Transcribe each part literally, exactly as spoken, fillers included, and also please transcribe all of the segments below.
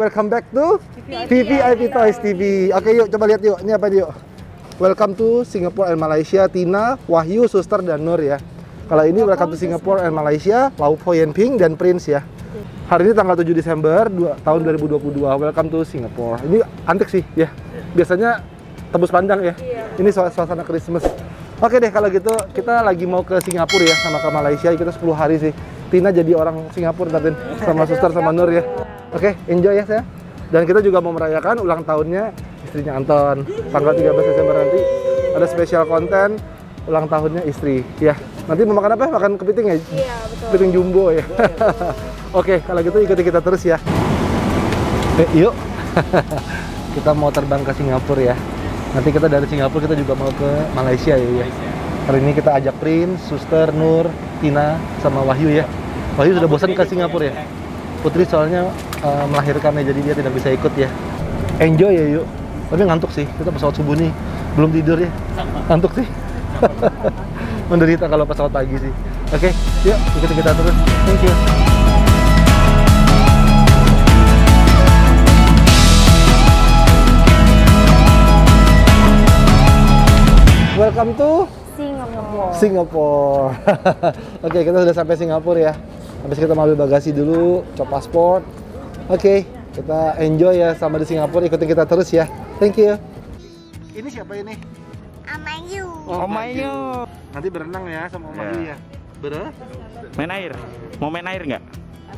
welcome back to V V I P Toys T V. Oke yuk, coba lihat yuk, ini apa yuk? Welcome to Singapore and Malaysia, Tina, Wahyu, Suster, dan Nur ya. Kalau ini welcome to Singapore and Malaysia, Lau Po Yen Ping, dan Prince ya. Hari ini tanggal tujuh Desember tahun dua ribu dua puluh dua, welcome to Singapore. Ini antik sih ya, biasanya tembus panjang ya. Ini suasana Christmas. Oke deh, kalau gitu kita lagi mau ke Singapura ya, sama ke Malaysia, kita sepuluh hari sih. Tina jadi orang Singapura nanti sama Suster sama Nur ya. Oke, enjoy ya saya. Dan kita juga mau merayakan ulang tahunnya istrinya Anton. Tanggal tiga belas Desember nanti ada spesial konten ulang tahunnya istri. Ya, nanti mau makan apa? Makan kepiting ya? Iya, betul. Kepiting jumbo ya. Oke, kalau gitu ikuti kita terus ya. Eh, yuk. Kita mau terbang ke Singapura ya. Nanti kita dari Singapura kita juga mau ke Malaysia ya. ya. Hari ini kita ajak Prince, Suster, Nur, Tina, sama Wahyu ya. Wahyu sudah bosan ke Singapura ya. Putri soalnya uh, melahirkannya, jadi dia tidak bisa ikut ya. Enjoy ya yuk. Tapi ngantuk sih, kita pesawat subuh nih belum tidur ya. Ngantuk sih. Menderita kalau pesawat pagi sih. Oke, yuk ikuti kita terus. Thank you. Welcome to Singapore. Singapore. Oke, kita sudah sampai Singapura ya. Habis kita mau ambil bagasi dulu, cop paspor. Oke, kita enjoy ya sama di Singapura. Ikutin kita terus ya. Thank you. Ini siapa ini? Amayu. Oh, Amayu. Nanti berenang ya sama Om Ayu ya. Berenang? Main air. Mau main air nggak?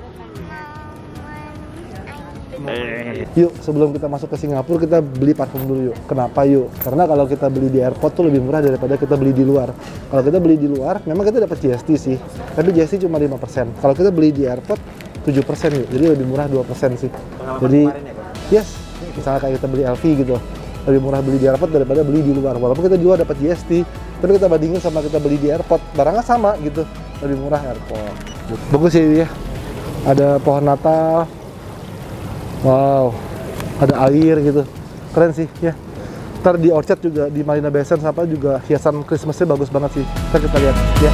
Eh. Yuk, sebelum kita masuk ke Singapura, kita beli parfum dulu yuk. Kenapa yuk? Karena kalau kita beli di airport tuh lebih murah daripada kita beli di luar. Kalau kita beli di luar, memang kita dapat G S T sih. Tapi G S T cuma lima persen. Kalau kita beli di airport, tujuh persen yuk. Jadi lebih murah dua persen sih. Jadi, yes, misalnya kayak kita beli L V gitu. Lebih murah beli di airport daripada beli di luar. Walaupun kita di luar dapat G S T, tapi kita bandingin sama kita beli di airport, barangnya sama gitu. Lebih murah airport. Bagus ya, ya. Ada pohon Natal. Wow, ada air gitu, keren sih ya. Ntar di Orchard juga, di Marina Bay Sands apa juga hiasan Christmasnya bagus banget sih. Ntar kita lihat ya.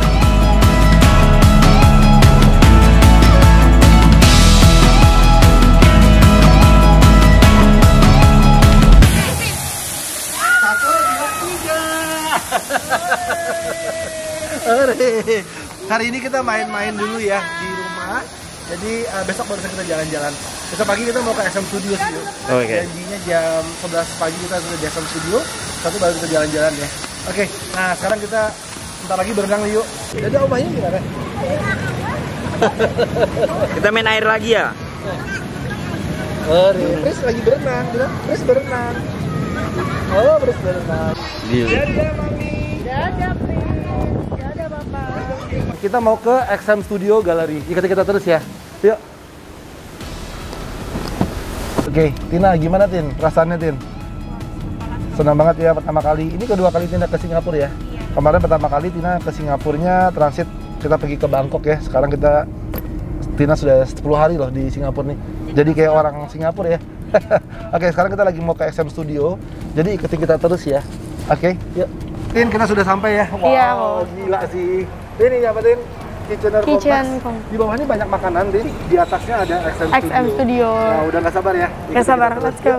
Satu, dua, tiga. Hari ini kita main-main dulu ya di rumah. Jadi uh, besok baru kita jalan-jalan. Besok pagi kita mau ke S M Studio sih. Oke. Okay. Janjinya jam sebelas pagi kita sudah di S M Studio. Satu baru kita jalan-jalan ya. Oke. Okay. Nah sekarang kita bentar lagi berenang yuk. Jadi Om Ayu gimana? Kita main air lagi ya? Oh, Pris lagi berenang. Bilang Pris berenang. Oh, Pris berenang. Gila. Dadah Mami. Dadah Prince. Dadah Bapak. Kita mau ke X M Studio Gallery. Ikuti kita terus ya. Yuk. Oke, Tina, gimana Tin? Perasaannya Tin? Senang banget ya pertama kali. Ini kedua kali Tina ke Singapura ya? Kemarin pertama kali Tina ke Singapurnya transit, kita pergi ke Bangkok ya. Sekarang kita, Tina sudah sepuluh hari loh di Singapura nih. Jadi kayak orang Singapura ya. Oke, sekarang kita lagi mau ke X M Studio. Jadi ikuti kita terus ya. Oke, yuk. Tin, kita sudah sampai ya. Wow, Iya, gila sih. Ini apa Tin? Kitchen Kitchen Complex. Di bawah ini banyak makanan, Tin. Di atasnya ada X M Studio. X M Studio. Nah, udah nggak sabar ya? Nggak sabar, let's go.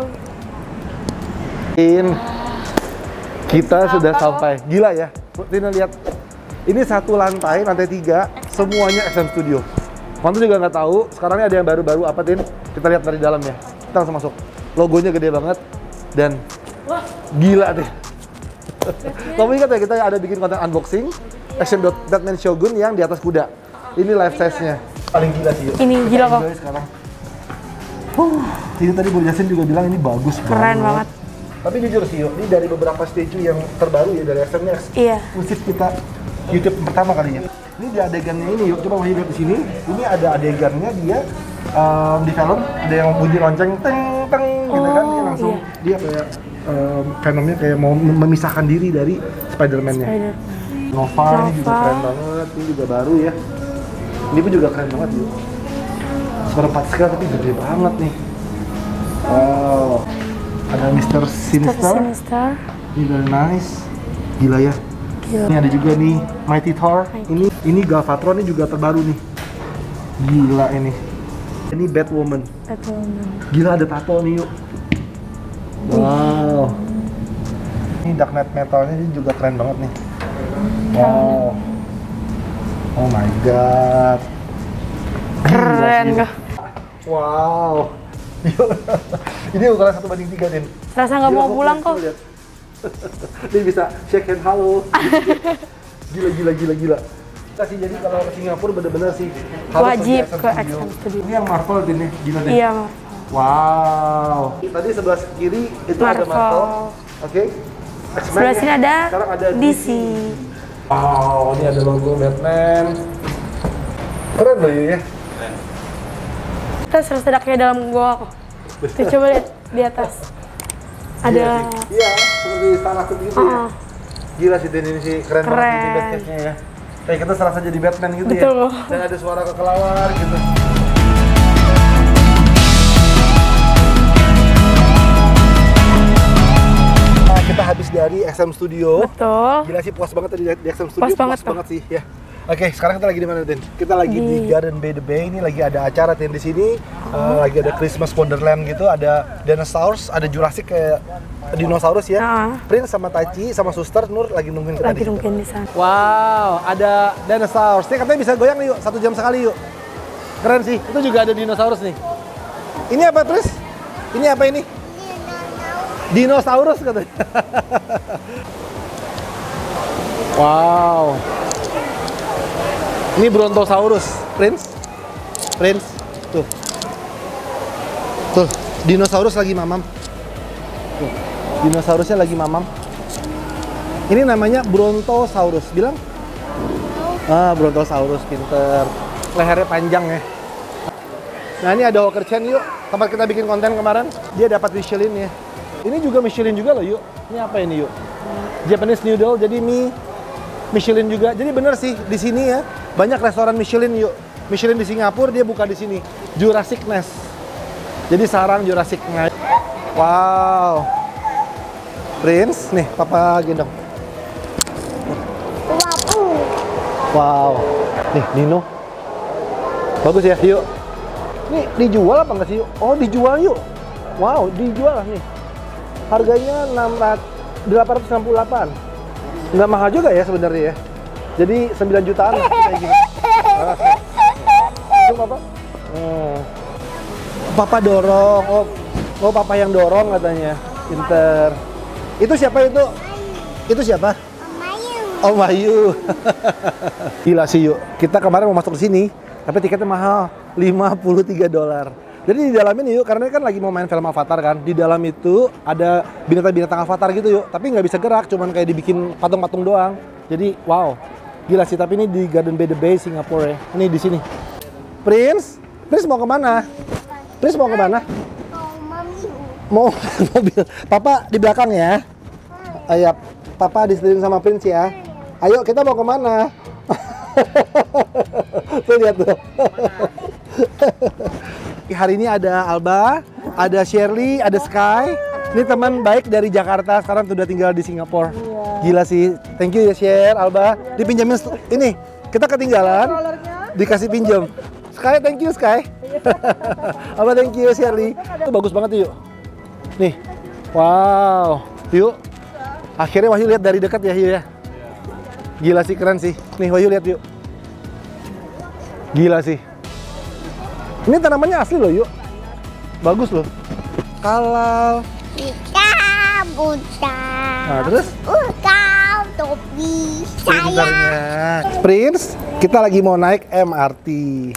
Tin, kita sudah sampai. Gila ya, Tina lihat. Ini satu lantai, lantai tiga, semuanya X M Studio. Mantu juga nggak tahu. Sekarang ini ada yang baru-baru apa, Tin? Kita lihat dari dalam ya. Kita langsung masuk. Logonya gede banget dan gila deh. Kamu ingat ya kita ada bikin konten unboxing Action Batman Shogun yang di atas kuda. Ini life size-nya. Paling gila sih. Yuk. Ini gila kok. Sekarang. Huh, ini tadi Bu Jasin juga bilang ini bagus banget. Keren banget. Tapi jujur sih, yuk, ini dari beberapa statue yang terbaru ya dari X M nya. Iya. Eksklusif kita YouTube pertama kalinya. Ini di adegannya ini, yuk coba Wahyu lihat di sini. Ini ada adegannya dia um, di film ada yang bunyi lonceng teng teng gitu kan, dia langsung iya. dia kayak um, Venomnya kayak mau memisahkan diri dari Spider-Man-nya. Spider. Nova, Nova, ini juga keren banget, ini juga baru ya. Ini pun juga keren banget yuk. Seperempat scale tapi gede banget nih. Wow. Ada Mister Sinister. Sinister. Ini very nice. Gila ya. Gila. Ini ada juga nih Mighty Thor. Mighty. Ini ini Galvatron ini juga terbaru nih. Gila ini. Ini Batwoman. Batwoman. Gila, ada tato nih yuk. Wow. Ini Dark Knight metalnya ini juga keren banget nih. Wow. Oh my god. Keren Gila, gak? wow. Ini ukuran satu banding tiga, Din. Rasa nggak Gila, mau gua pulang lihat, kok. gua lihat. Dia bisa shake hand halo. Gila, gila, gila, gila. Kita sih jadi kalau ke Singapura bener-bener sih harus Wajib pergi ke X M X M Studio. Ini yang Marvel, Din, nih. Gila, Din. Iya, Mar. Wow. Tadi sebelah kiri itu ada Marvel. Marvel. Oke. X-Men Sebelah ya. sini ada Sekarang ada D C. Wow, ini ada logo Batman. Keren loh ya. Kita serasa kayak dalam gua kok. Tuh, coba lihat di atas. Ada. Iya, seperti Starlight gitu ya. Uh-uh. Gila sih, Din, ini sih keren, Keren. banget ini basketnya ya. Kayak kita serasa jadi Batman gitu. Betul. Ya. Dan ada suara kekelawar gitu. Nah, kita habis dari X M Studio. Betul. Gila sih, puas banget tadi di X M Studio. Puas banget, banget sih ya. Oke, sekarang kita lagi di mana, Tin? Kita lagi di, Di- Garden by the Bay. Ini lagi ada acara, Tin, di sini. Uh, lagi ada Christmas Wonderland gitu, ada dinosaurus, ada Jurassic kayak dinosaurus ya. Ah. Prince sama Tachi sama Suster Nur lagi nungguin kita Lagi di situ. mungkin di sana. Wow, ada dinosaurus. Ini katanya bisa goyang nih yuk, satu jam sekali yuk. Keren sih, itu juga ada dinosaurus nih. Ini apa, Prince? Ini apa ini? Dinosaurus katanya. Wow. Ini Brontosaurus, Prince. Prince, tuh. Tuh, dinosaurus lagi mamam. Tuh, dinosaurusnya lagi mamam. Ini namanya Brontosaurus, bilang? Ah, Brontosaurus, pinter. Lehernya panjang ya. Nah, ini ada Walker Chen yuk, tempat kita bikin konten kemarin. Dia dapat Michelin ya. Ini juga Michelin juga loh yuk. Ini apa ini yuk? Japanese noodle, jadi mie Michelin juga. Jadi bener sih di sini ya banyak restoran Michelin yuk. Michelin di Singapura dia buka di sini. Jurassic Nest. Jadi sarang Jurassic Nest. Wow. Prince, nih papa gendong. Wow. Nih Nino. Bagus ya, yuk. Nih dijual apa nggak sih yuk? Oh dijual yuk. Wow, dijual nih. Harganya delapan ratus enam puluh delapan. Nggak mahal juga ya sebenarnya ya. Jadi sembilan jutaan lah kayak gini. Itu apa? Hmm. Papa dorong. Oh, oh papa yang dorong katanya. Pinter. Itu siapa itu? Itu siapa? Om Ayu. Gila sih yuk. Kita kemarin mau masuk ke sini, tapi tiketnya mahal, lima puluh tiga dolar. Jadi di dalam ini yuk, karena kan lagi mau main film Avatar kan, di dalam itu ada binatang-binatang Avatar gitu yuk, tapi nggak bisa gerak, cuman kayak dibikin patung-patung doang. Jadi wow, gila sih. Tapi ini di Garden by the Bay Singapura ya. Ini di sini. Prince, Prince mau kemana? Prince mau kemana? Mau mobil. Papa di belakang ya. Ayo, Papa disetirin sama Prince ya. Ayo kita mau kemana? Tuh lihat tuh. Hari ini ada Alba, ada Shirley, ada Sky. Ini teman baik dari Jakarta, sekarang sudah tinggal di Singapura. Gila sih. Thank you ya Sher, Alba. Dipinjamin ini. Kita ketinggalan. Dikasih pinjam. Sky, thank you Sky. Alba, thank you Shirley. Itu bagus banget yuk. Nih. Wow. Yuk. Akhirnya Wahyu lihat dari dekat ya Yu ya. Gila sih, keren sih. Nih Wahyu lihat yuk. Gila sih. Ini tanamannya asli loh yuk. Bagus loh. Kalau Kita buta. nah terus Kau topi pintarnya. Prince, kita lagi mau naik M R T.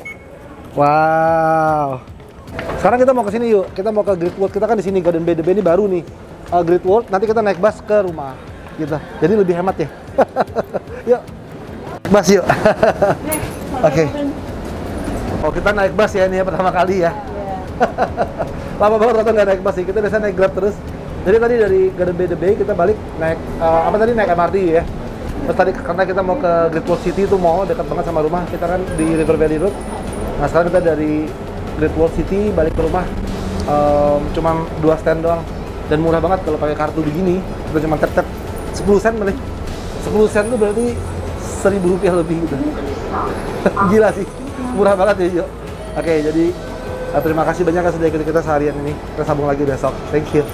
Wow. Sekarang kita mau ke sini yuk. Kita mau ke Great World. Kita kan di sini Garden by the Bay ini baru nih. Uh, Great World. Nanti kita naik bus ke rumah. Gitu. Jadi lebih hemat ya. Yuk. Bus yuk. Oke. Okay. Oh kita naik bus ya ini ya pertama kali ya. Lama banget atau nggak naik bus sih. Kita biasa naik Grab terus. Jadi tadi dari Garden by the Bay kita balik naik uh, apa tadi naik M R T ya. Terus tadi karena kita mau ke Great World City itu mau dekat banget sama rumah. Kita kan di River Valley Road. Nah sekarang kita dari Great World City balik ke rumah. Um, cuman dua stand doang dan murah banget kalau pakai kartu begini. Kita cuma tap tap sepuluh sen paling. sepuluh sen tuh berarti seribu rupiah lebih gitu. Gila sih. Murah banget ya, yuk. Oke, jadi Uh, terima kasih banyak yang sudah ikut kita seharian ini. Kita sambung lagi besok. Thank you.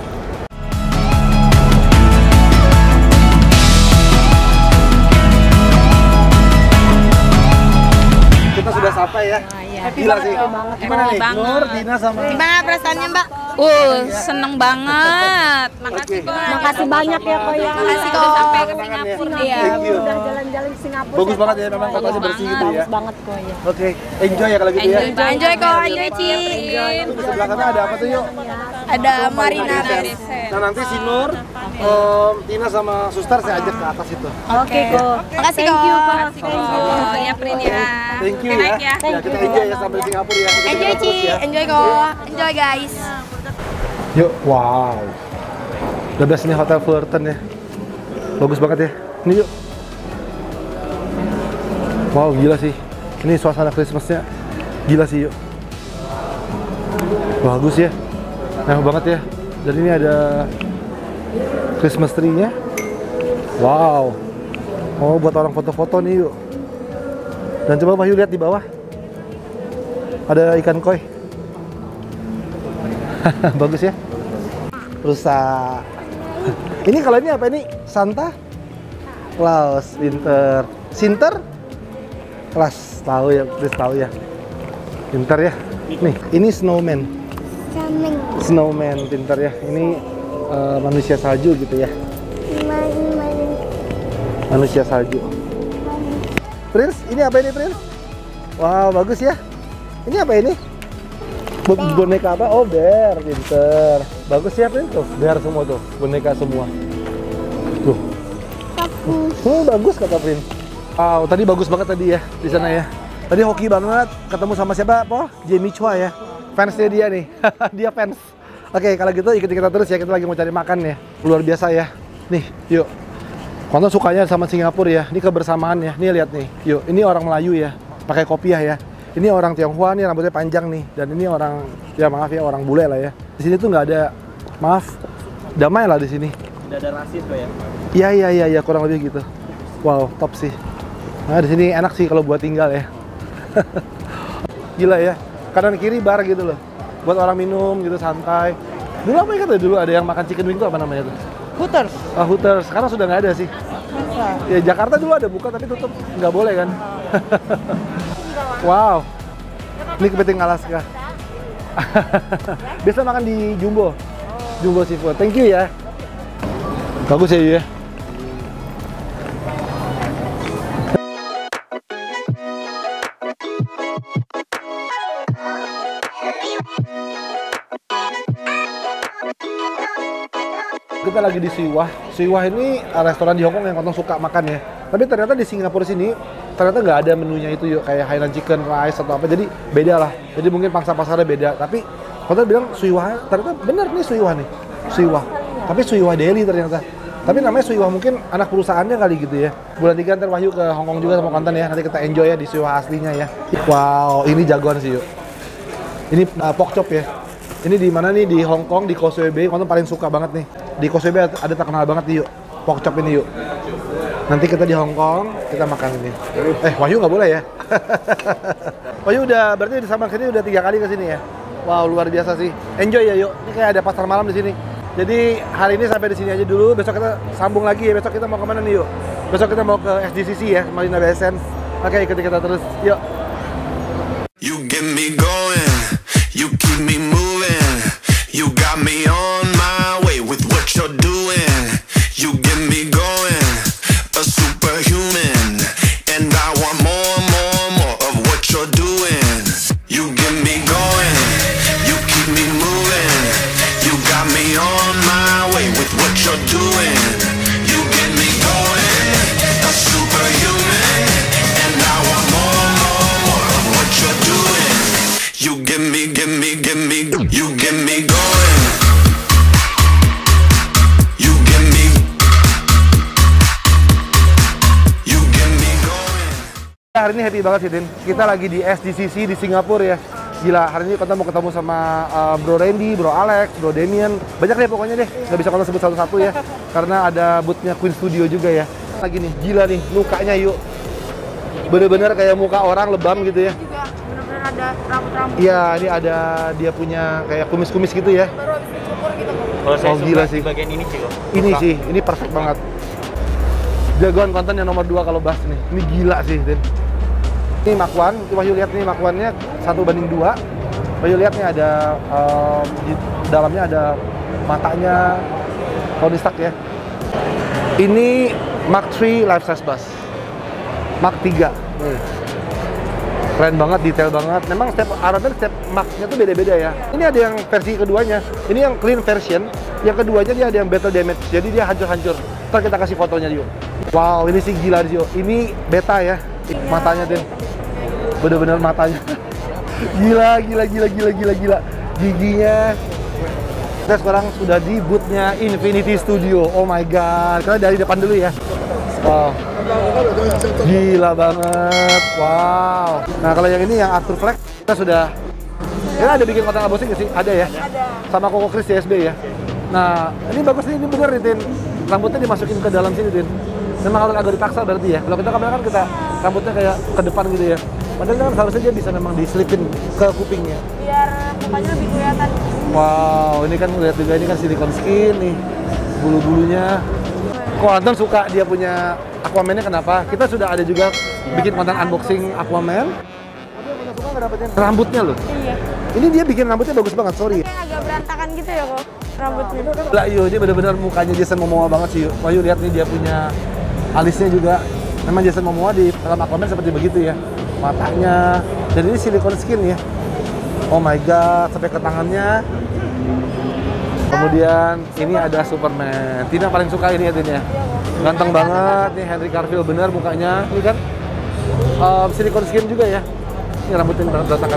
Kita sudah sampai ya. Gila sih. Gimana nih? Nur, Tina sama. Gimana perasaannya, Mbak? Uh, seneng banget. Makasih banget. Makasih banyak ya kok ya. Makasih udah sampai ke Singapura ya. Thank you. Udah jalan-jalan ke Singapura. Bagus banget ya, memang kotanya bersih gitu ya. Bagus banget kok ya. Oke, enjoy ya kalau gitu ya. Enjoy, enjoy kok, enjoy Ci. Di sebelah kanan ada apa tuh yuk? Ada Marina Nah Resort. nanti si Nur, um, Tina sama Suster saya ajak ke atas itu. Oke kok. Makasih Thank kok. you kok. Makasih kok. Ya, Prin ya. Thank you Naik ya. ya. Ya kita enjoy ya sampai Singapura ya. Kita Enjoy terus Ci, ya. enjoy kok. Enjoy guys. Yuk, wow. The best ini Hotel Fullerton ya. Bagus banget ya. Ini yuk. Wow, gila sih. Ini suasana Christmasnya gila sih yuk. Bagus ya. Mewah banget ya. Dan ini ada Christmas tree-nya. Wow. Oh, buat orang foto-foto nih yuk. Dan coba Wahyu lihat di bawah. Ada ikan koi. Bagus ya. Rusak. Ini kalau ini apa ini? Santa Claus Winter. Sinter Claus. Tahu ya, please tahu ya. Pintar ya. Nih, ini snowman. Snowman pintar ya. Ini uh, manusia salju gitu ya. Manusia salju. Prince, ini apa ini Prince? Wow, bagus ya. Ini apa ini? Bo- boneka apa? Oh, bear, pinter. Bagus ya, Prince tuh. Bear semua tuh, boneka semua. Tuh. Hmm, bagus kata Prince. Wow, tadi bagus banget tadi ya di sana ya. Tadi hoki banget, ketemu sama siapa? Po? Jamie Chua ya. Fansnya dia nih. Dia fans. Oke, kalau gitu ikuti kita terus ya. Kita lagi mau cari makan ya. Luar biasa ya. Nih, yuk. Konten sukanya sama Singapura ya. Ini kebersamaan ya. Nih lihat nih. Yuk, ini orang Melayu ya. Pakai kopiah ya. Ini orang Tionghoa nih, rambutnya panjang nih. Dan ini orang, ya maaf ya, orang bule lah ya. Di sini tuh nggak ada, maaf, damai lah di sini. Tidak ada rasis kok ya. Iya iya iya ya, kurang lebih gitu. Wow, top sih. Nah, di sini enak sih kalau buat tinggal ya. Gila ya. Kanan kiri bar gitu loh. Buat orang minum gitu santai. Dulu apa ya kata dulu ada yang makan chicken wing itu apa namanya tuh? Hooters. Ah, Hooters. Sekarang sudah nggak ada sih. Ya Jakarta dulu ada buka tapi tutup, nggak boleh kan? Wow. Ini kepiting Alaska. Biasa makan di Jumbo. Jumbo Seafood. Thank you ya. Bagus ya Yu ya. Kita lagi di Siwah. Siwah ini restoran di Hong Kong yang Kontong suka makan ya. Tapi ternyata di Singapura sini ternyata nggak ada menunya itu yuk, kayak Hainan chicken, rice atau apa. Jadi beda lah. Jadi mungkin pangsa pasarnya beda. Tapi Kontong bilang Siwah, ternyata benar nih Siwah nih. Siwah. Tapi Siwah Deli ternyata. Tapi namanya Siwah mungkin anak perusahaannya kali gitu ya. Bulan tiga ntar Wahyu ke Hong Kong juga sama Konten ya. Nanti kita enjoy ya di Siwah aslinya ya. Wow, ini jagoan sih yuk. Ini uh, pork chop ya. Ini di mana nih? Di Hong Kong, di Causeway Bay. Konten paling suka banget nih. Di Causeway Bay ada terkenal banget nih yuk. Pork chop ini yuk. Nanti kita di Hong Kong, kita makan ini. Eh, Wahyu nggak boleh ya? Wahyu udah, berarti di Sabang sini udah tiga kali ke sini ya? Wow, luar biasa sih. Enjoy ya yuk. Ini kayak ada pasar malam di sini. Jadi hari ini sampai di sini aja dulu. Besok kita sambung lagi ya. Besok kita mau kemana nih yuk? Besok kita mau ke S D C C ya, Marina Bay Sands. Oke, ikuti kita terus. Yuk. You get me going, you keep me moving, you got me on my way with what you're doing. You get me going, a superhuman, and I want more, more, more of what you're doing. You get me going, you keep me moving, you got me on my way with what you're doing. You get me going, a superhuman, and I want more, more, more of what you're doing. You get me, get me, get me, you get me going. You get me, you get me going. Hari ini happy banget sih, Din. Kita lagi di S D C C di Singapura ya. Gila, hari ini kita mau ketemu sama uh, Bro Randy, Bro Alex, Bro Damien. Banyak deh pokoknya deh, nggak bisa kita sebut satu-satu ya. Karena ada booth-nya Queen Studio juga ya. Lagi nih, gila nih, mukanya yuk. Bener-bener kayak muka orang lebam gitu ya. ada rambut-rambut. Iya, ini ada dia punya kayak kumis-kumis gitu ya. Baru habis dicukur gitu kok. Kalau saya Oh, suka gila di sih. bagian ini sih kok. Ini sih, ini perfect banget. Jagoan konten yang nomor dua kalau bahas nih. Ini gila sih, Din. Ini Makwan, coba yuk lihat nih Makwannya satu banding dua. Coba yuk lihat nih ada um, di dalamnya ada matanya Tony Stark ya. Ini Mark tiga Life Size Bus. Mark tiga. Nih. Keren banget, detail banget. Memang setiap Aradan, setiap Mark-nya tuh beda-beda ya. Ini ada yang versi keduanya. Ini yang clean version. Yang keduanya dia ada yang battle damage. Jadi dia hancur-hancur. Ntar kita kasih fotonya Dio. Wow, ini sih gila Dio. Ini beta ya. Matanya Din. Bener-bener matanya. Gila, gila, gila, gila, gila, gila. Giginya. Kita sekarang sudah di booth-nya Infinity Studio. Oh my god. Kita dari depan dulu ya. Wow. Gila banget. Wow. Nah, kalau yang ini yang Arthur Fleck, kita sudah kita ada bikin konten unboxing nggak sih? Ada ya? Ada. Sama Koko Chris C S B ya. Nah, ini bagus nih, ini bener nih, Tin. Rambutnya dimasukin ke dalam sini, Tin. Memang harus agak dipaksa berarti ya. Kalau kita kamera kan kita rambutnya kayak ke depan gitu ya. Padahal kan seharusnya dia bisa memang diselipin ke kupingnya. Biar mukanya lebih kelihatan. Wow, ini kan lihat juga ini kan silikon skin nih. Bulu-bulunya. Kok Anton suka dia punya Aquaman-nya kenapa? Kita sudah ada juga bikin konten unboxing Aquaman. Tapi yang suka nggak dapetin rambutnya loh. Iya. Ini dia bikin rambutnya bagus banget, sorry. Kayak agak berantakan gitu ya kok rambutnya. Lah Yu, ini benar-benar mukanya Jason Momoa banget sih Yu. Wah Yu, lihat nih dia punya alisnya juga. Memang Jason Momoa di dalam Aquaman seperti begitu ya. Matanya. Dan ini silikon skin ya. Oh my god, sampai ke tangannya. Kemudian ini ada Superman. Tina paling suka ini ya Tin ya. Ganteng banget nih Henry Cavill bener mukanya. Ini kan um, silikon skin juga ya. Ini rambutnya berantakan.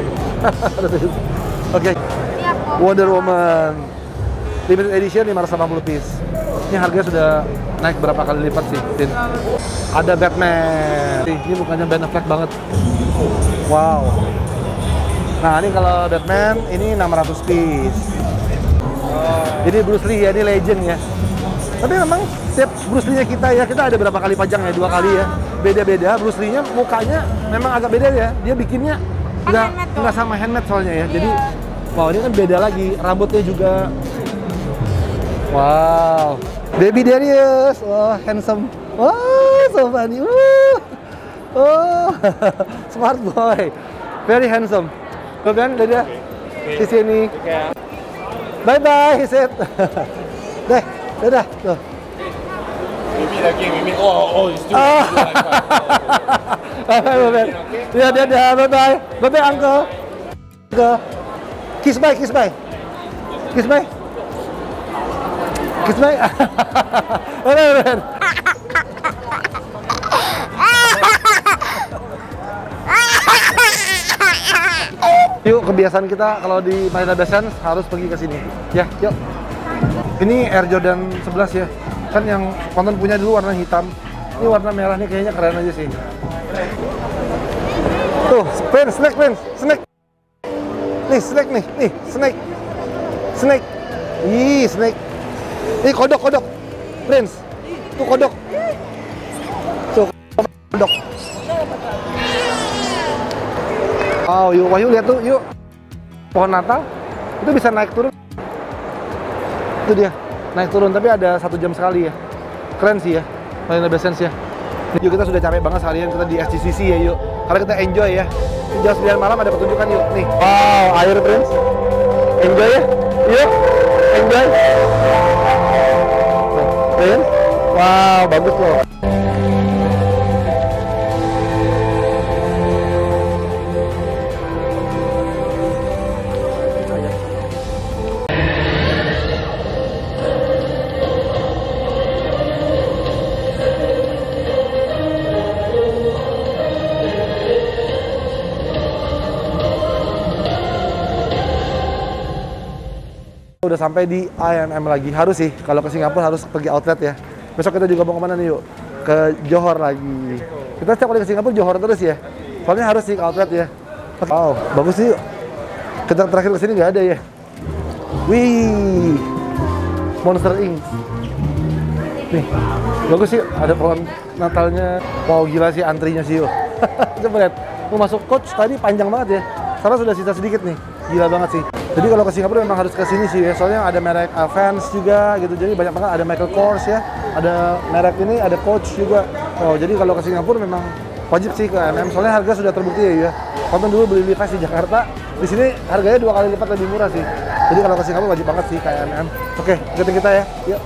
Oke. Wonder Woman. Limited edition lima ratus delapan puluh piece. Ini harganya sudah naik berapa kali lipat sih, Tin. Ada Batman. Ini mukanya Ben Affleck banget. Wow. Nah, ini kalau Batman ini enam ratus piece. Jadi Bruce Lee ya, ini legend ya. Tapi memang setiap Bruce Lee-nya kita ya, kita ada berapa kali pajang ya, dua kali ya. Beda-beda, Bruce Lee-nya mukanya memang agak beda ya. Dia bikinnya nggak nggak sama handmade soalnya ya. Jadi, wow ini kan beda lagi. Rambutnya juga. Wow. Baby Darius, wah handsome. Wah, so funny. Wah. Oh, smart boy. Very handsome. Kemudian dadah di sini. Bye bye, he said. Deh, dadah. Tuh. Mimi lagi, Mimi. Oh, oh, it's too. Oh. Bye bye, bye bye. Ya, dadah, bye bye. Bye bye, uncle. Uncle. Kiss bye, kiss bye. Kiss bye. Kiss bye. Bye bye. Yuk, kebiasaan kita kalau di Marina Bay Sands harus pergi ke sini. Ya, yuk. Ini Air Jordan sebelas ya. Kan yang konten punya dulu warna hitam. Ini warna merah nih kayaknya keren aja sih. Tuh, Prince, snake, Prince, snake. Nih, snake nih, nih, snake. Snake. Ih, snake. Ih, kodok, kodok. Prince. Tuh kodok. Tuh, kodok. Wow, yuk, Wahyu lihat tuh, yuk. Pohon Natal itu bisa naik turun. Itu dia, naik turun, tapi ada satu jam sekali ya. Keren sih ya, Marina Bay Sands ya. Yuk, kita sudah capek banget seharian kita di S G C C ya, yuk. Karena kita enjoy ya. Jam sembilan malam ada pertunjukan yuk, nih. Wow, air Prince. Enjoy ya, yuk. Enjoy. Prince. Wow, bagus loh. Udah sampai di I M M lagi, harus sih kalau ke Singapura harus pergi outlet ya. Besok kita juga mau kemana nih yuk? Ke Johor lagi. Kita setiap kali ke Singapura Johor terus ya. Soalnya harus sih ke outlet ya. Wow, bagus sih yuk. Kita terakhir ke sini nggak ada ya. Wih, Monster Incorporated. Nih, bagus sih ada pohon Natalnya. Wow, gila sih antrinya sih yuk. Coba lihat, mau masuk coach tadi panjang banget ya. Karena sudah sisa sedikit nih. Gila banget sih. Jadi kalau ke Singapura memang harus ke sini sih ya. Soalnya ada merek uh, Vans juga gitu. Jadi banyak banget, ada Michael Kors ya. Ada merek ini, ada Coach juga. Oh, jadi kalau ke Singapura memang wajib sih ke M M. Soalnya harga sudah terbukti ya. Konten dulu beli Levi's di Jakarta. Di sini harganya dua kali lipat lebih murah sih. Jadi kalau ke Singapura wajib banget sih ke M M. Oke, ikutin kita ya. Yuk.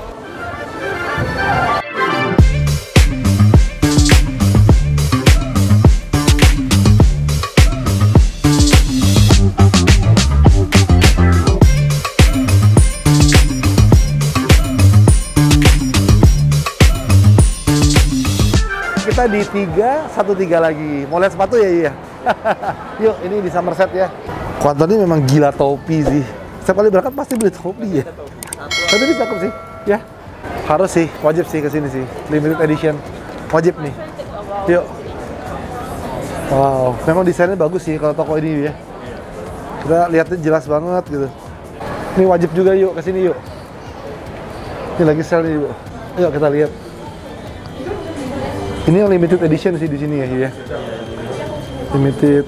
Kita di tiga satu tiga lagi. Mau lihat sepatu ya? Iya. Yuk, ini di Somerset ya. Konten ini memang gila topi sih. Setiap kali berangkat pasti beli topi ya. Tapi ini cakep sih, ya. Harus sih, wajib sih kesini sih. Limited edition, wajib nih. Yuk. Wow, memang desainnya bagus sih kalau toko ini ya. Kita lihatnya jelas banget gitu. Ini wajib juga yuk kesini yuk. Ini lagi sale nih yuk. Yuk kita lihat. Ini yang limited edition sih di sini ya, ya. Limited.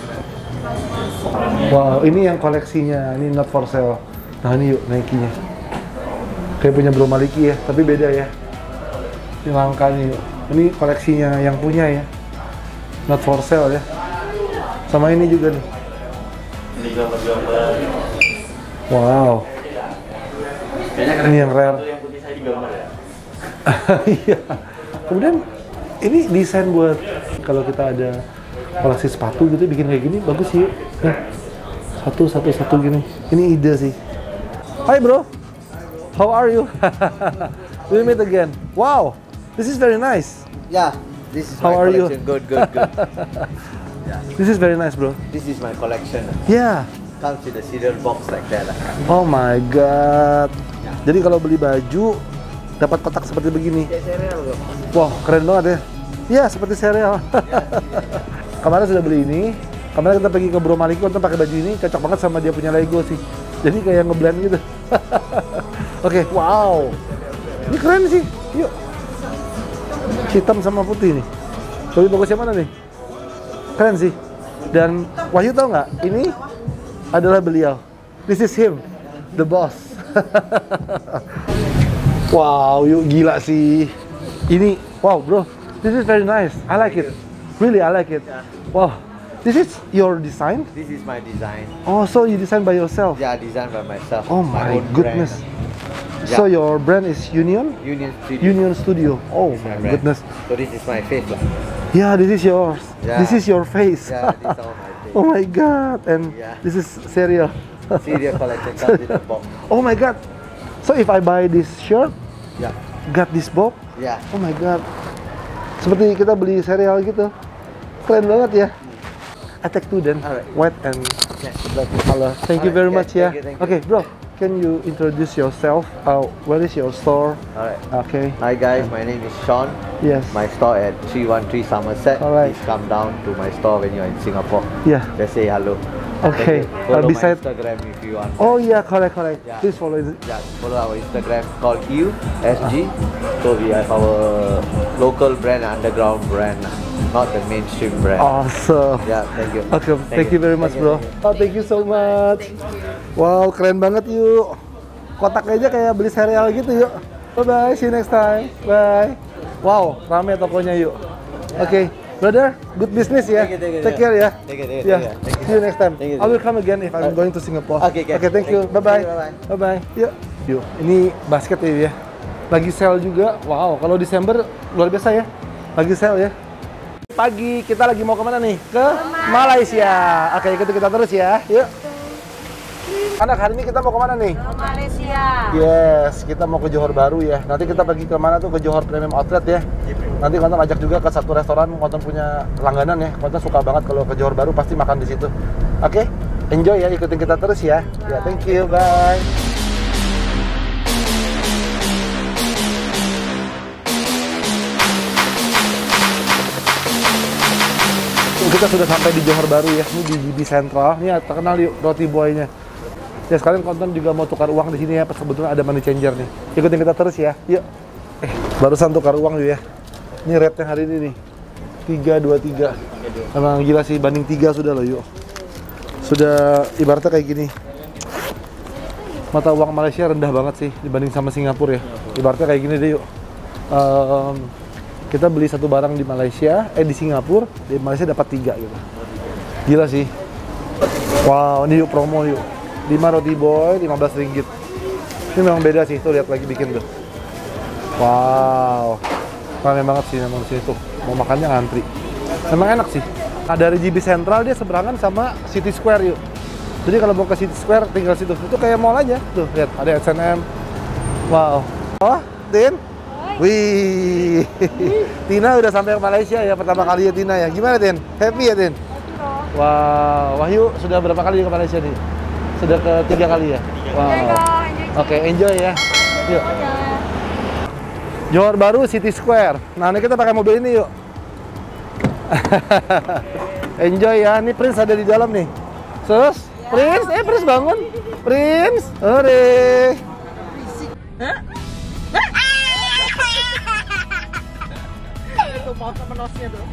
Wow, ini yang koleksinya, ini not for sale. Nah ini yuk Nike-nya. Kayak punya Bro Maliki ya, tapi beda ya. Ini langka nih yuk. Ini koleksinya yang punya ya. Not for sale ya. Sama ini juga nih. Ini gambar-gambar. Wow. Ini yang rare. Yang putih saya digambar ya. Iya. Kemudian ini desain buat kalau kita ada koleksi sepatu gitu bikin kayak gini bagus sih. Nah, satu satu satu gini. Ini ide sih. Hi bro, how are you? We meet again. Wow, this is very nice. Yeah, this is How my are you? collection. Good, good, good. This is very nice bro. This is my collection. Yeah. Comes with a cereal box like that. Oh my god. Jadi kalau beli baju dapat kotak seperti begini. Kayak cereal bro. Wow, keren banget ya. Iya, seperti serial. Kemarin sudah beli ini. Kemarin kita pergi ke Bro Maliki untuk pakai baju ini, cocok banget sama dia punya Lego sih. Jadi kayak ngeblend gitu. Oke, wow. Ini keren sih. Yuk. Hitam sama putih nih. Lebih bagus yang mana nih? Keren sih. Dan Wahyu tahu nggak? Ini adalah beliau. This is him, the boss. Wow, yuk gila sih. Ini, wow bro, this is very nice. I like it. Really, I like it. Wow, this is your design? This is my design. Oh, so you design by yourself? Yeah, designed by myself. Oh my own goodness. brand. So Yeah. your brand is Union? Union Studio. Union Studio. Oh is my brand. goodness. So this is my face lah. Yeah, this is yours. Yeah. This is your face. Yeah, this is all my face. Oh my god. And Yeah. this is cereal. Cereal collection comes in a box. Oh my god. So if I buy this shirt, Yeah, got this box, yeah. oh my god. Seperti kita beli cereal gitu. Keren banget ya. I take two then. Alright. White and Yeah. black color. Thank you Alright, very okay, much ya. thank you, thank you. Okay, bro. Can you introduce yourself? Uh, where is your store? Alright. Okay. Hi guys, my name is Sean. Yes. My store at three one three Somerset. Alright. Please come down to my store when you're in Singapore. Yeah. Just say hello. Okay. Thank you. Follow Uh, beside- my Instagram if you want. Oh yeah, correct, correct. Yeah. Please follow it. Yeah, follow our Instagram called U S G. So we have our local brand, underground brand, not the mainstream brand. Awesome. Yeah, thank you. Oke, thank, you very much, Thank you, bro. thank you. Oh, thank you so much. Wow, keren banget yuk. Kotaknya aja kayak beli cereal gitu yuk. Bye bye, see you next time. Bye. Wow, rame tokonya yuk. Oke, brother, good business ya. Thank you, thank you, Take yeah. care ya. Take it, take it, Yeah. take it. Thank you. See you next time. Thank you, I will come again if I'm going to Singapore. Okay, okay. Okay, thank you. Thank- Bye bye. thank you, Bye bye. Yuk. Yuk. Ini basket ya. Lagi sale juga. Wow, kalau Desember luar biasa ya. Lagi sale ya. Pagi kita lagi mau kemana nih? Ke Malaysia. Oke, ikuti kita terus ya. Yuk. Anak, hari ini kita mau kemana nih? Ke Malaysia. Yes, kita mau ke Johor Baru ya. Nanti kita pergi ke mana tuh? Ke Johor Premium Outlet ya. Nanti Konten ajak juga ke satu restoran. Konten punya langganan ya. Konten suka banget kalau ke Johor Baru pasti makan di situ. Oke, enjoy ya. Ikutin kita terus ya. Ya, thank you. Bye. Kita sudah sampai di Johor Baru ya. Ini di G B Central. Ini terkenal yuk roti boy-nya. Ya sekalian Konten juga mau tukar uang di sini ya. Pas kebetulan ada money changer nih. Ikutin kita terus ya. Yuk. Eh, barusan tukar uang yuk ya. Ini rate-nya hari ini nih. tiga dua tiga. Emang gila sih, banding tiga sudah loh yuk. Sudah ibaratnya kayak gini. Mata uang Malaysia rendah banget sih dibanding sama Singapura ya. Ibaratnya kayak gini deh yuk. Um, kita beli satu barang di Malaysia, eh di Singapura, di Malaysia dapat tiga gitu. Gila sih. Wow, ini yuk promo yuk. lima roti boy, lima belas ringgit. Ini memang beda sih, tuh lihat lagi bikin tuh. Wow. Ramai banget sih memang di sini tuh. Mau makannya ngantri. Memang enak sih. Nah, dari J B Central dia seberangan sama City Square yuk. Jadi kalau mau ke City Square tinggal situ. Itu kayak mall aja. Tuh, lihat ada H and M. Wow. Oh, Tin? Wih. Tina udah sampai ke Malaysia ya pertama kali ya Tina ya. Gimana Tin? Happy ya Tin? Wow. Wahyu sudah berapa kali ke Malaysia nih? Sudah ketiga kali ya? Wow. Oke, okay, enjoy ya. Yuk. Johor Bahru City Square. Nah, ini kita pakai mobil ini yuk. Enjoy ya. Ini Prince ada di dalam nih. Terus, Prince, eh Prince bangun. Prince, hore. Itu mau sama nosnya tuh.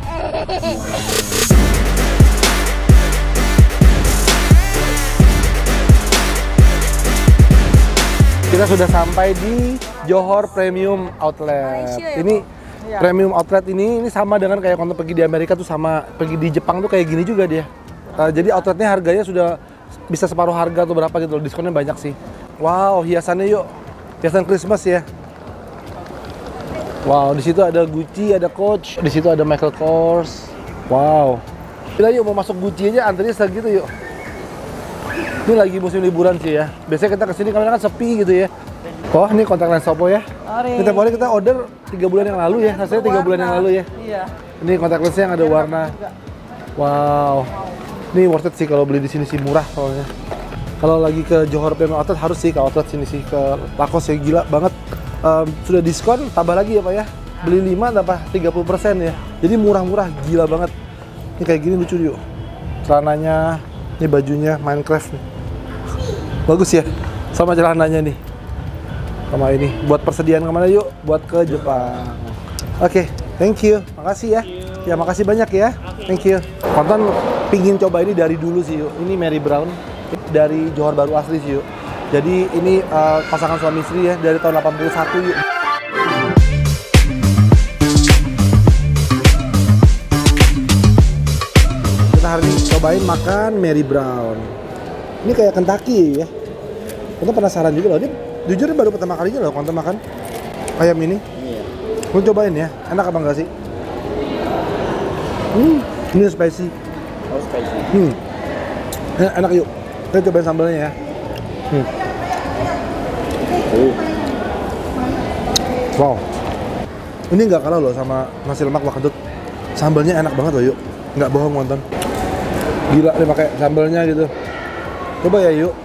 Kita sudah sampai di Johor Premium Outlet. Malaysia, ya, ini ya. Premium Outlet ini ini sama dengan kayak kalau pergi di Amerika tuh sama, pergi di Jepang tuh kayak gini juga dia. Uh, jadi outletnya harganya sudah bisa separuh harga atau berapa gitu, diskonnya banyak sih. Wow, hiasannya yuk, hiasan Christmas ya. Wow, di situ ada Gucci, ada Coach, di situ ada Michael Kors. Wow, kita yuk mau masuk Gucci aja antrinya segitu yuk. Ini lagi musim liburan sih ya. Biasanya kita kesini kalau kan sepi gitu ya. Oh, ini kontak lens Oppo ya. Kita boleh kita order tiga bulan yang lalu ya. Rasanya tiga bulan yang lalu ya. Iya. Ini kontak lensnya yang ada warna. Wow. Ini worth it sih kalau beli di sini sih, murah soalnya. Kalau lagi ke Johor Premium Outlet harus sih ke outlet sini sih, ke Lacoste ya, gila banget. Um, sudah diskon, tambah lagi ya Pak ya. Beli lima tambah tiga puluh persen ya. Jadi murah-murah, gila banget. Ini kayak gini lucu yuk. Celananya, ini bajunya Minecraft nih. Bagus ya, sama celananya nih. Sama ini, buat persediaan kemana yuk? Buat ke Jepang. Oke, okay, thank you, makasih ya. Ya makasih banyak ya, thank you. Konten pingin coba ini dari dulu sih yuk. Ini Mary Brown dari Johor Bahru asli sih yuk. Jadi ini uh, pasangan suami istri ya, dari tahun delapan puluh satu yuk. Kita hari ini cobain makan Mary Brown. Ini kayak Kentucky ya. Kita penasaran juga loh. Ini jujur baru pertama kalinya loh konten makan ayam ini. Iya. Mau cobain ya. Enak apa enggak sih? Hmm, ini spicy. Oh, spicy. Hmm. Eh, enak yuk. Kita cobain sambalnya ya. Hmm. Uh. Wow. Ini nggak kalah loh sama nasi lemak Wak Kedut. Sambalnya enak banget loh yuk. Nggak bohong nonton. Gila nih pakai sambalnya gitu. Coba ya yuk.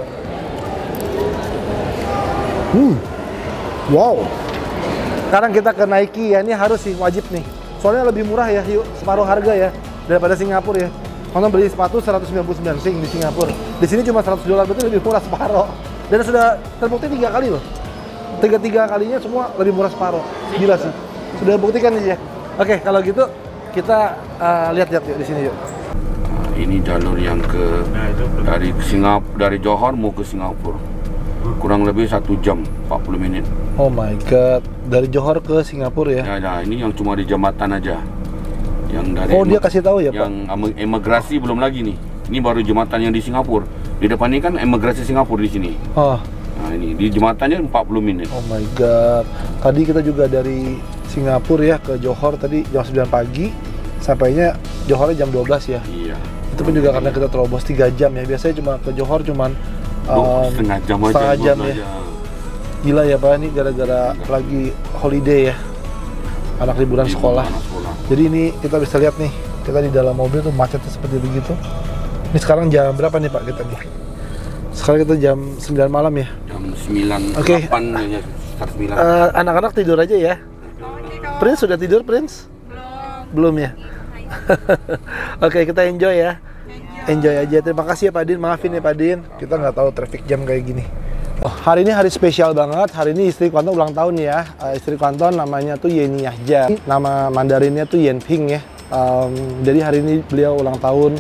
Hmm. Wow. Sekarang kita ke Nike ya. Ini harus sih, wajib nih. Soalnya lebih murah ya yuk. Separuh harga ya daripada Singapura ya. Nonton beli sepatu seratus sembilan puluh sembilan sing di Singapura. Di sini cuma seratus dolar, berarti lebih murah separuh. Dan sudah terbukti tiga kali loh. Tiga-tiga kalinya semua lebih murah separuh. Gila sih. Sudah buktikan nih ya. Oke, kalau gitu kita uh, lihat-lihat yuk di sini yuk. Ini jalur yang ke dari Singapura, dari Johor mau ke Singapura. Kurang lebih satu jam empat puluh menit. Oh my god, dari Johor ke Singapura ya? Ya, ya ini yang cuma di jembatan aja. Yang dari oh dia kasih tahu ya Pak? Yang emigrasi belum lagi nih. Ini baru jembatan yang di Singapura. Di depan ini kan emigrasi Singapura di sini. Oh. Nah ini di jembatannya empat puluh menit. Oh my god. Tadi kita juga dari Singapura ya ke Johor tadi jam sembilan pagi. Sampainya Johornya jam dua belas ya? Iya. Itu pun juga karena kita terobos tiga jam ya. Biasanya cuma ke Johor cuman um, setengah jam aja. Setengah jam ya. Aja. Gila ya Pak, ini gara-gara lagi holiday ya. Anak liburan sekolah. sekolah. Jadi ini kita bisa lihat nih, kita di dalam mobil tuh macetnya seperti begitu. Ini sekarang jam berapa nih Pak kita nih? Sekarang kita jam sembilan malam ya? Jam sembilan, okay. delapan ya, sembilan. Uh, anak-anak tidur aja ya? Prince sudah tidur Prince? Belum. Belum ya? Oke, okay, kita enjoy ya. Enjoy aja. Terima kasih ya Pak Din. Maafin ya Pak Din. Kita nggak tahu traffic jam kayak gini. Oh, hari ini hari spesial banget. Hari ini istri Anton ulang tahun ya. Uh, istri Anton namanya tuh Yeni Yahja. Nama Mandarinnya tuh Yen Ping ya. Um, jadi hari ini beliau ulang tahun.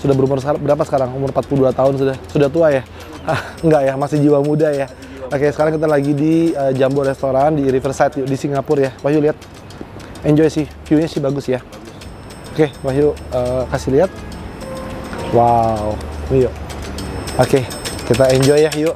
Sudah berumur berapa sekarang? Umur empat puluh dua tahun sudah. Sudah tua ya? Enggak ya, masih jiwa muda ya. Oke, sekarang kita lagi di uh, Jambo Restoran di Riverside di Singapura ya. Wahyu lihat. Enjoy sih, view-nya sih bagus ya. Oke, Wahyu uh, kasih lihat. Wow, yuk. Oke, kita enjoy ya, yuk.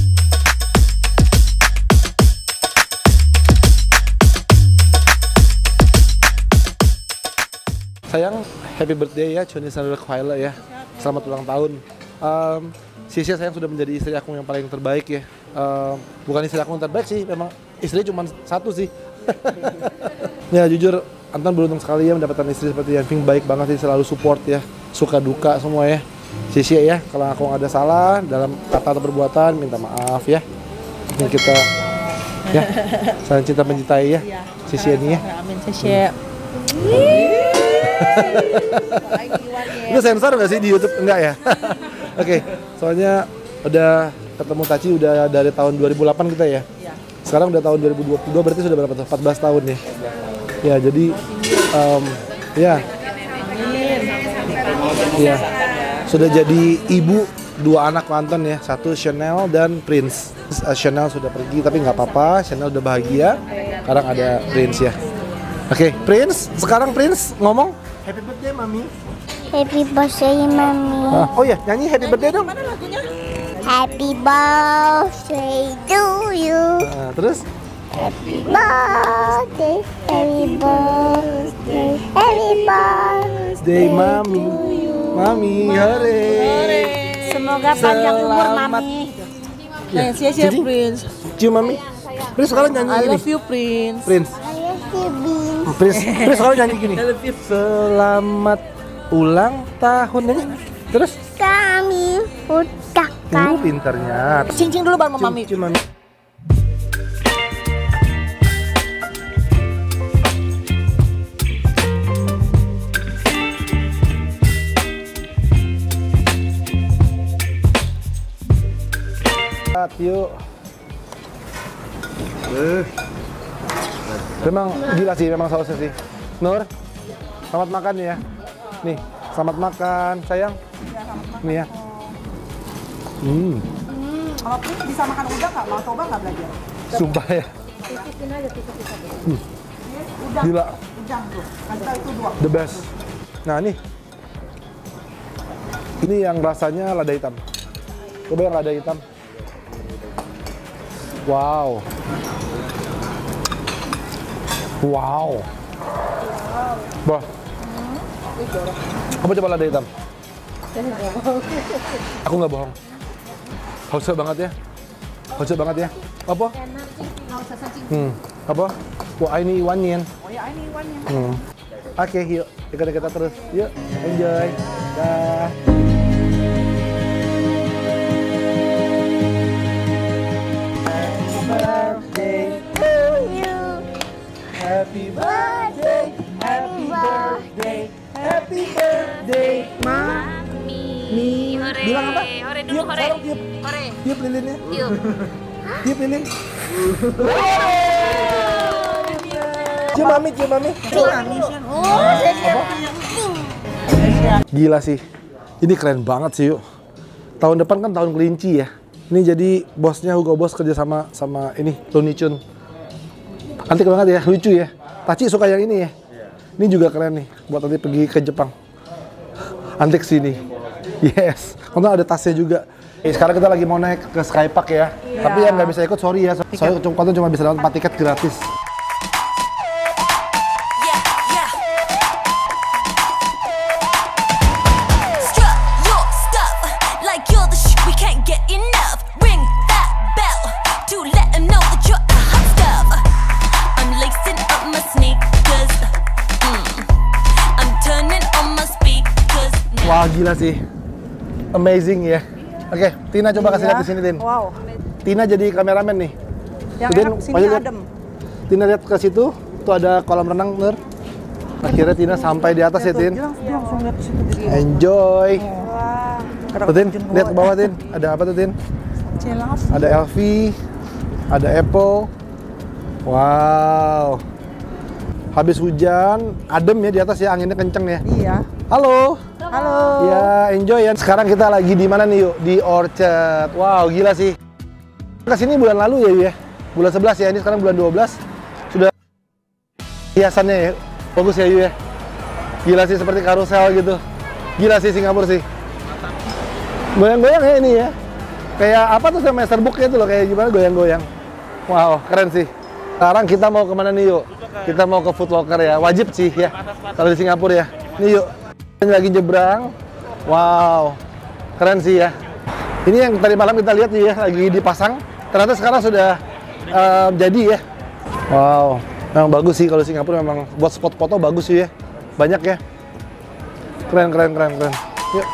Sayang, happy birthday ya, Choni Sandra Kwaila ya. Selamat ulang tahun. Um, Sisia sayang sudah menjadi istri aku yang paling terbaik ya. Um, bukan istri aku yang terbaik sih, memang istri cuma satu sih. Ya jujur, Anton beruntung sekali ya mendapatkan istri seperti yang Ving, baik banget sih, selalu support ya, suka duka semua ya. Sisia ya, kalau aku ada salah dalam kata atau perbuatan, minta maaf ya. Ini kita ya, saling cinta mencintai ya, Sisia ini ya. Amin, Sisia. Itu sensor nggak sih di YouTube? Enggak ya? Oke, okay, soalnya udah ketemu Taci udah dari tahun dua ribu delapan kita ya. Sekarang udah tahun dua ribu dua puluh dua, berarti sudah berapa tuh? empat belas tahun ya. Ya, jadi um, ya. Ya. Sudah jadi ibu dua anak Anton ya, satu Chanel dan Prince. Uh, Chanel sudah pergi tapi nggak apa-apa, Chanel udah bahagia. Sekarang ada Prince ya. Oke, okay, Prince, sekarang Prince ngomong Happy birthday, Mami. Happy birthday, Mami. Ah, oh ya, nyanyi Happy birthday dong. Happy birthday to you. Nah, terus? Happy birthday, happy birthday, happy birthday, Mami. Mami, hore. Semoga panjang umur, Mami. Ya, Sia-sia Prince. Cium Mami. Prince sekarang nyanyi I ini. love you, Prince. Prince. Prince, Prince sekarang nyanyi gini. Selamat ulang tahun ya. Terus? Kami ucapkan. Uh, pinternya. Cincin dulu baru Mami. Cium Mami. Yuk. Uh. Memang gila sih, memang sausnya sih. Nur, selamat makan ya. Nih, selamat makan, sayang. Nih ya. Hmm. Kalau Prince bisa makan udang nggak? Mau coba nggak belajar? Sumpah ya. Hmm. Udang. Gila. Udang tuh. Kasih tahu itu dua. The best. Nah nih. Ini yang rasanya lada hitam. Coba yang lada hitam. Wow. Wow. Bah. Kamu coba lada hitam. Aku nggak bohong. Hausnya banget ya. Hausnya banget ya. Apa? Hmm. Apa? Wah ini Iwannya. Oh ya ini Iwannya. Hmm. Oke, okay, yuk. Ikut kita terus. Yuk, enjoy. Dah. Happy birthday, happy birthday, happy birthday, Mami. Hore. Bilang apa? Hore dulu, Tiup, hore. sekarang tiup. Hore. Tiup lilinnya. Tiup. Tiup lilin. Cium Mami, cium Mami. Gila sih. Ini keren banget sih yuk. Tahun depan kan tahun kelinci ya. Ini jadi bosnya Hugo Boss kerja sama sama ini Looney Tunes. Antik banget ya, lucu ya. Taci suka yang ini ya. Ini juga keren nih, buat nanti pergi ke Jepang. Antik sini. Yes. Karena ada tasnya juga. Eh, sekarang kita lagi mau naik ke Skypark ya. Yeah. Tapi yang nggak bisa ikut, sorry ya. Soalnya Konten cuma bisa dapat empat tiket gratis. Wah gila sih, amazing ya. Oke, Tina coba kasih lihat di sini, Tin. Wow. Tina jadi kameramen nih. Yang Tin, enak sini lihat. adem. Tina lihat ke situ, tuh ada kolam renang, Nur. Akhirnya Tina sampai di atas ya, Tin. Dia langsung lihat ke situ jadi. Enjoy. Wah. Tuh, Tin, lihat ke bawah, Tin. Ada apa tuh, Tin? Jelas. Ada L V, ada Apple. Wow. Habis hujan, adem ya di atas ya, anginnya kenceng ya. Iya. Halo. Halo. Ya, enjoy ya. Sekarang kita lagi di mana nih yuk? Di Orchard. Wow, gila sih. Kesini bulan lalu ya yuk ya? Bulan sebelas ya, ini sekarang bulan dua belas. Sudah hiasannya ya. Bagus ya yuk ya. Gila sih, seperti karusel gitu. Gila sih Singapura sih. Goyang-goyang ya ini ya. Kayak apa tuh sama Masterbook itu loh, kayak gimana goyang-goyang. Wow, keren sih. Sekarang kita mau kemana nih yuk? Kita mau ke Foot Locker ya, wajib sih ya. Kalau di Singapura ya. Nih yuk, ini lagi nyebrang. Wow, keren sih ya. Ini yang tadi malam kita lihat ya, lagi dipasang. Ternyata sekarang sudah uh, jadi ya. Wow, memang bagus sih kalau Singapura, memang buat spot foto bagus sih ya. Banyak ya. Keren, keren, keren, keren. Yuk.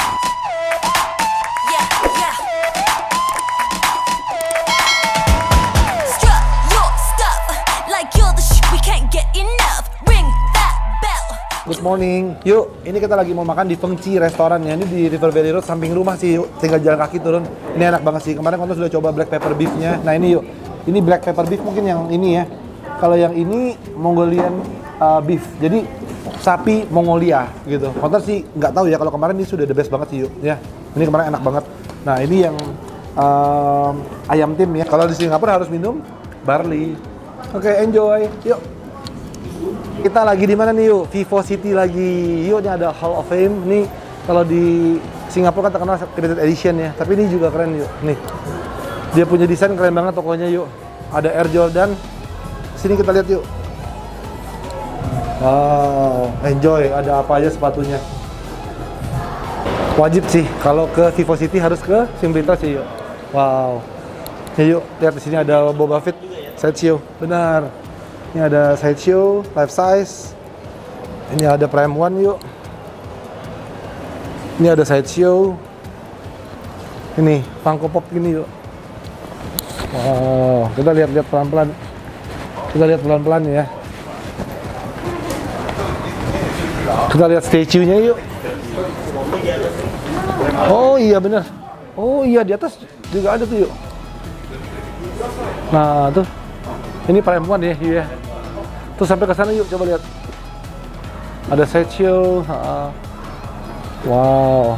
Good morning. Yuk, ini kita lagi mau makan di Feng Chi restorannya. Ini di River Valley Road, samping rumah sih yuk. Tinggal jalan kaki turun. Ini enak banget sih. Kemarin kita sudah coba black pepper beef-nya. Nah ini yuk. Ini black pepper beef mungkin yang ini ya. Kalau yang ini Mongolian uh, beef. Jadi sapi Mongolia gitu. Konten sih nggak tahu ya. Kalau kemarin ini sudah the best banget sih yuk. Ya. Ini kemarin enak banget. Nah ini yang um, ayam tim ya. Kalau di Singapura harus minum barley. Oke, okay, enjoy. Yuk. Kita lagi di mana nih yuk? Vivo City lagi. Yuk, ini ada Hall of Fame. Nih kalau di Singapura kan terkenal limited edition ya. Tapi ini juga keren yuk. Nih. Dia punya desain keren banget tokonya yuk. Ada Air Jordan. Sini kita lihat yuk. Wow, enjoy. Ada apa aja sepatunya. Wajib sih kalau ke Vivo City harus ke Simplitas sih yuk. Wow. Ya, yuk, lihat di sini ada Boba Fett sideshow. Benar. Ini ada sideshow, life size. Ini ada Prime One yuk. Ini ada sideshow. Ini Funko Pop gini yuk. Wow, kita lihat-lihat pelan-pelan. Kita lihat pelan-pelan ya. Kita lihat statue-nya yuk. Oh iya bener. Oh iya, di atas juga ada tuh yuk. Nah tuh. Ini Prime One ya, iya. Terus sampai ke sana yuk, coba lihat. Ada sideshow. Wow.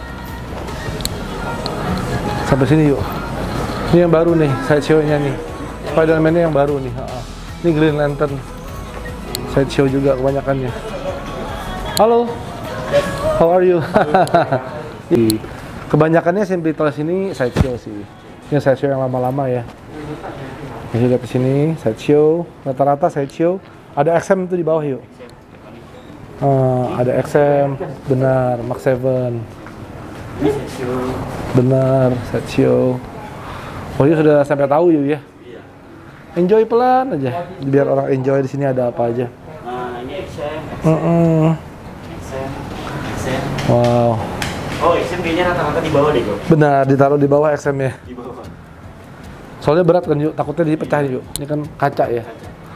Sampai sini yuk. Ini yang baru nih, sideshow-nya nih. Spider-Man-nya yang baru nih. Ini Green Lantern. Sideshow juga kebanyakannya. Halo. How are you? Kebanyakannya Simplitas ini sideshow sih. Ini sideshow yang lama-lama ya. Bisa lihat di sini sideshow, rata-rata sideshow. Ada X M itu di bawah yuk. Uh, ada X M, benar, Mark seven. Benar, sideshow. Oh iya sudah sampai tahu yuk ya. Enjoy pelan aja, biar orang enjoy di sini ada apa aja. Nah, ini X M, Uh -uh. X M, X M. Wow. Oh, X M kayaknya rata-rata di bawah deh, Bro. Benar, ditaruh di bawah X M ya. Di bawah. Soalnya berat kan yuk, takutnya dipecah yuk. Ini kan kaca ya.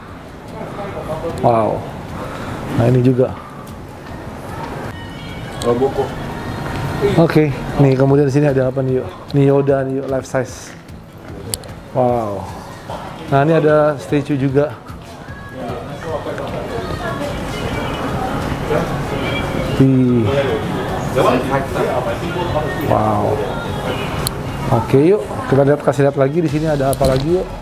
Wow. Nah ini juga. Roboko. Oke, okay. Nih kemudian di sini ada apa nih yuk? Ini Yoda nih yuk, life size. Wow. Nah ini ada statue juga. Wih. Wow. Oke okay, yuk, kita lihat, kasih lihat lagi di sini ada apa lagi yuk.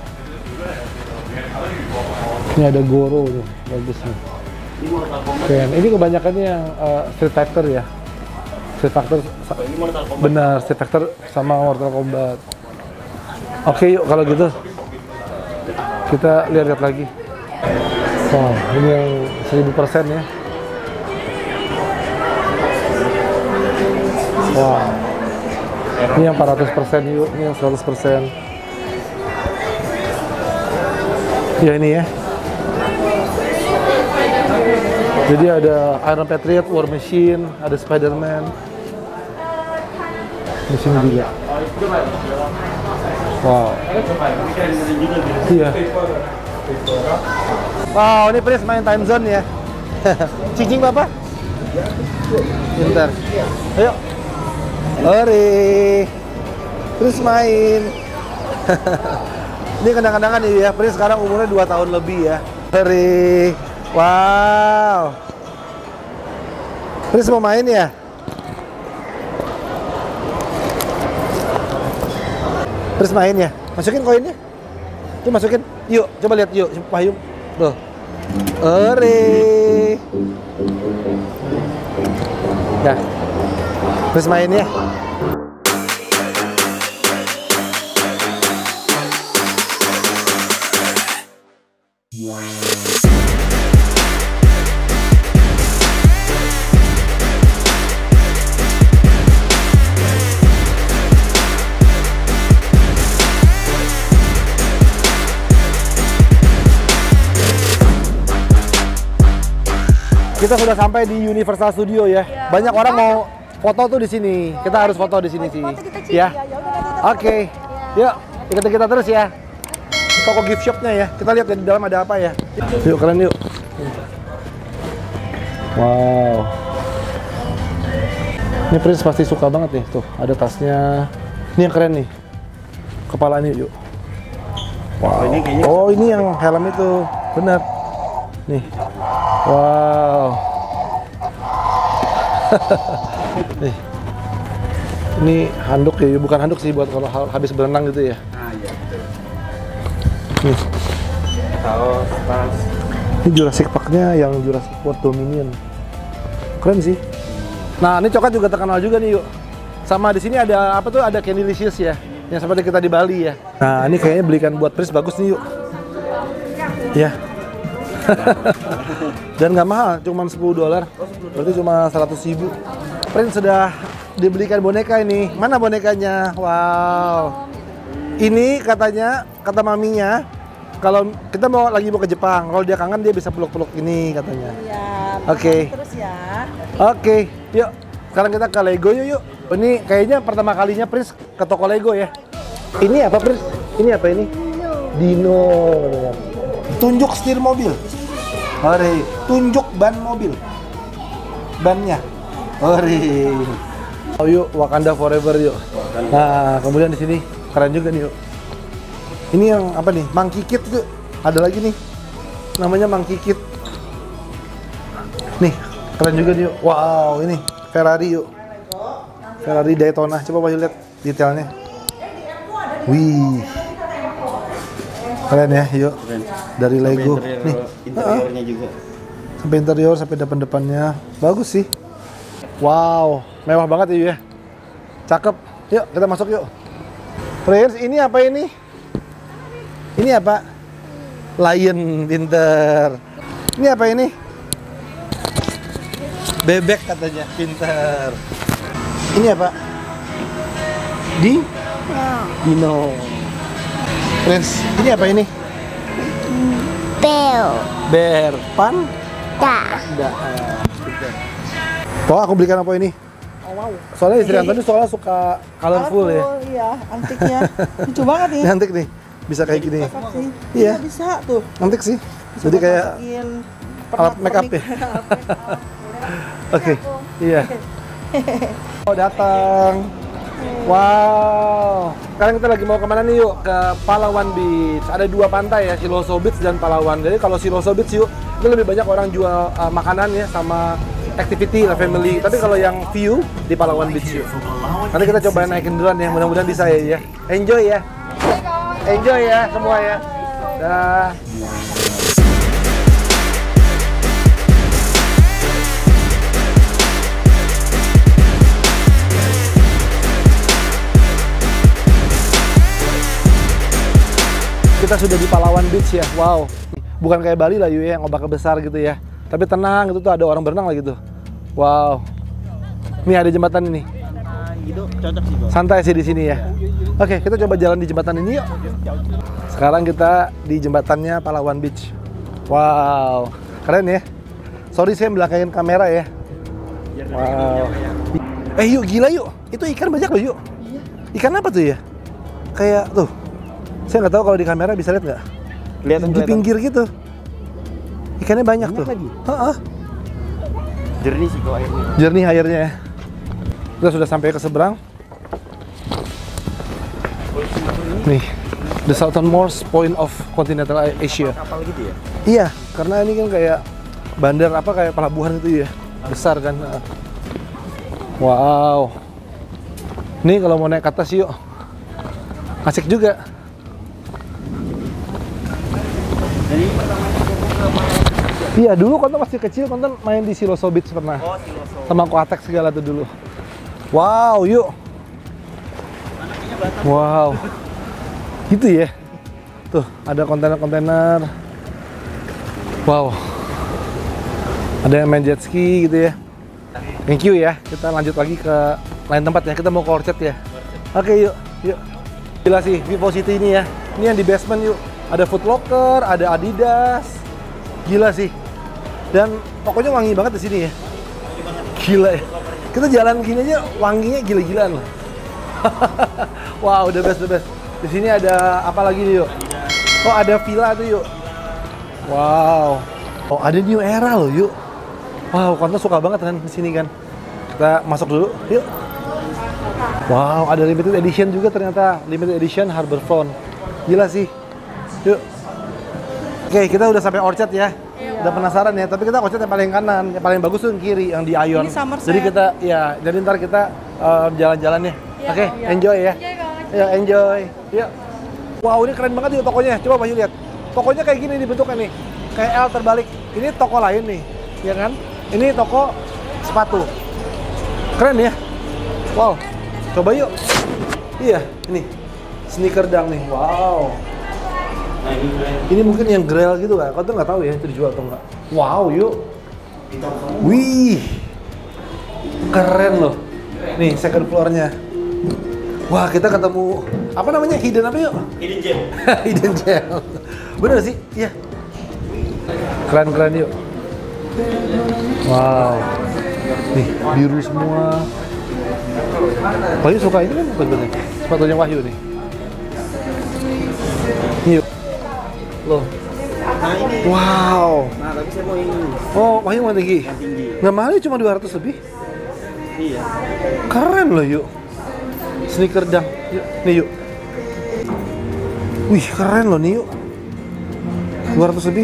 Ini ada Goro nih, bagus nih. Keren. Ini kebanyakannya yang uh, Street Fighter ya. Street Fighter, benar, Street Fighter sama Mortal Kombat. Oke okay, yuk, kalau gitu kita lihat-lihat lagi. Wow, ini yang seribu persen ya. Wow. Ini yang empat ratus persen yuk, ini yang seratus persen. Ya ini ya. Jadi ada Iron Patriot, War Machine, ada Spider-Man. Di sini juga. Wow. Iya. Wow, ini Prince main time zone ya. Cicing Bapak? Bentar. Ayo. Hore, Prince main. Ini kadang-kadang nih ya, Prince sekarang umurnya dua tahun lebih ya. Hore, wow. Prince mau main ya? Terus main ya. Masukin koinnya. Coba masukin. Yuk, coba lihat yuk, Wahyu. Tuh. Ore. Nah. Terus main ya. Kita sudah sampai di Universal Studio ya. Ya. Banyak orang mau foto tuh di sini. Kita harus foto di sini sih. Ya. Oke. Yuk, ikutin kita terus ya. Toko gift shopnya ya. Kita lihat di dalam ada apa ya. Yuk, keren yuk. Wow. Ini Prince pasti suka banget nih. Tuh, ada tasnya. Ini yang keren nih. Kepalanya yuk. Wow. Oh, ini yang helm itu. Benar. Nih. Wow. Nih. Ini handuk ya, bukan handuk sih buat kalau habis berenang gitu ya. Ah iya. Nih. Kaos, tas. Ini Jurassic Park-nya yang Jurassic World Dominion. Keren sih. Nah, ini coklat juga terkenal juga nih yuk. Sama di sini ada apa tuh? Ada Candylicious ya. Yang seperti kita di Bali ya. Nah, ini kayaknya belikan buat Prince bagus nih yuk. Ya. Dan nggak mahal, cuma sepuluh dolar. Berarti cuma seratus ribu. Prince sudah dibelikan boneka ini. Mana bonekanya? Wow. Ini katanya, kata maminya, kalau kita mau lagi mau ke Jepang, kalau dia kangen dia bisa peluk-peluk ini katanya. Iya. Oke. Okay. Terus ya. Oke, okay. Yuk. Sekarang kita ke Lego yuk yuk. Ini kayaknya pertama kalinya Prince ke toko Lego ya. Ini apa Prince? Ini apa ini? Dino. Dino. Tunjuk setir mobil. Ore, tunjuk ban mobil. Bannya. Ore. Oh yuk, Wakanda Forever yuk. Nah, kemudian di sini keren juga nih yuk. Ini yang apa nih? Monkey Kid tuh. Ada lagi nih. Namanya Monkey Kid. Nih, keren juga nih yuk. Wow, ini Ferrari yuk. Ferrari Daytona. Coba Wahyu lihat detailnya. Wih. Keren ya, yuk. Keren. Dari Lego. Interior, nih. Interiornya juga. Sampai interior, sampai depan-depannya. Bagus sih. Wow, mewah banget ya, yuk ya. Cakep. Yuk, kita masuk yuk. Prince, ini apa ini? Ini apa? Lion, pinter. Ini apa ini? Bebek katanya, pinter. Ini apa? Di? Dino. Prince, ini apa ini? Bear. Bear. Pan? Da. Da. Oh, aku belikan apa ini? Oh wow. Soalnya istri Anthony soalnya suka colorful ya. Iya, antiknya. Lucu banget nih. Ini antik nih. Bisa kayak gini. Sih. Iya. Bisa tuh. Antik sih. Bisa Jadi kayak alat make up ya. Oke. Iya. Oh, datang. Wow. Sekarang kita lagi mau kemana nih yuk? Ke Palawan Beach. Ada dua pantai ya, Siloso Beach dan Palawan. Jadi kalau Siloso Beach yuk, itu lebih banyak orang jual uh, makanan ya sama activity lah family. Tapi kalau yang view di Palawan Beach yuk. Nanti kita coba naikin duluan ya, mudah-mudahan bisa ya, ya. Enjoy ya. Enjoy ya semua ya. Dah. Kita sudah di Palawan Beach ya, wow. Bukan kayak Bali lah yuk ya, yang ombaknya besar gitu ya. Tapi tenang, itu tuh ada orang berenang lah gitu. Wow. Nih ada jembatan ini. Gitu cocok sih, Bang. Santai sih di sini ya. Oke, kita coba jalan di jembatan ini yuk. Sekarang kita di jembatannya Palawan Beach. Wow, keren ya. Sorry saya belakangin kamera ya. Wow. Eh yuk, gila yuk. Itu ikan banyak loh yuk. Ikan apa tuh ya? Kayak tuh. Saya nggak tahu kalau di kamera bisa lihat nggak? Lihat di pinggir gitu. Ikannya banyak, banyak tuh. Lagi. Heeh. Jernih sih kok airnya. Jernih airnya ya. Kita sudah sampai ke seberang. Nih, the southernmost point of continental Asia. Kapal gitu ya? Iya, karena ini kan kayak bandar apa kayak pelabuhan gitu ya. Besar kan. Wow. Nih kalau mau naik ke atas yuk. Asik juga. Iya, dulu Konten masih kecil, Konten main di Siloso Beach pernah. Oh, Siloso. Sama Aquatex segala tuh dulu. Wow, yuk. Wow. Gitu ya. Tuh, ada kontainer-kontainer. Wow. Ada yang main jet ski gitu ya. Thank you ya. Kita lanjut lagi ke lain tempat ya. Kita mau ke Orchard ya. Oke, yuk. Yuk. Gila sih, Vivo City ini ya. Ini yang di basement yuk. Ada Foot Locker, ada Adidas. Gila sih. Dan pokoknya wangi banget di sini ya. Gila ya. Kita jalan gini aja wanginya gila-gilaan loh. Wow, the best, the best. Di sini ada apa lagi nih yuk? Oh, ada villa tuh yuk. Wow. Oh, ada New Era loh yuk. Wow, Konten suka banget kan di sini kan. Kita masuk dulu, yuk. Wow, ada limited edition juga ternyata. Limited edition Harbourfront. Gila sih. Yuk. Oke, kita udah sampai Orchard ya. Udah penasaran ya, tapi kita Orchard yang paling kanan, yang paling bagus tuh yang kiri, yang di Ion. Ini Somerset. Jadi kita, ya, jadi ntar kita uh, jalan-jalan ya. Iya, Oke, iya. enjoy ya. Enjoy banget. Ya, enjoy. Yuk. Wow, ini keren banget yuk tokonya. Coba Bayu lihat. Tokonya kayak gini dibentuknya nih. Kayak L terbalik. Ini toko lain nih, ya kan? Ini toko sepatu. Keren ya? Wow. Coba yuk. Iya, ini. Sneaker dang nih. Wow. Ini mungkin yang Grail gitu kan? Kau tuh nggak tahu ya itu dijual atau nggak? Wow, yuk. Wih, keren loh. Nih second floor-nya. Wah, kita ketemu apa namanya? Hidden apa yuk? Hidden gem. Hidden gem. Bener sih? Iya. Keren-keren yuk. Wow. Nih biru semua. Wahyu suka ini kan sebenarnya. Sepatunya Wahyu nih. Yuk. Loh. Nah ini. Wow. Nah tapi saya mau ini. Oh, Wahyu mau tinggi? Yang tinggi. Nggak mahal cuma dua ratus lebih. Iya. Keren loh yuk. Sneaker dang. Yuk, nih yuk. Wih, keren loh nih yuk. dua ratus lebih.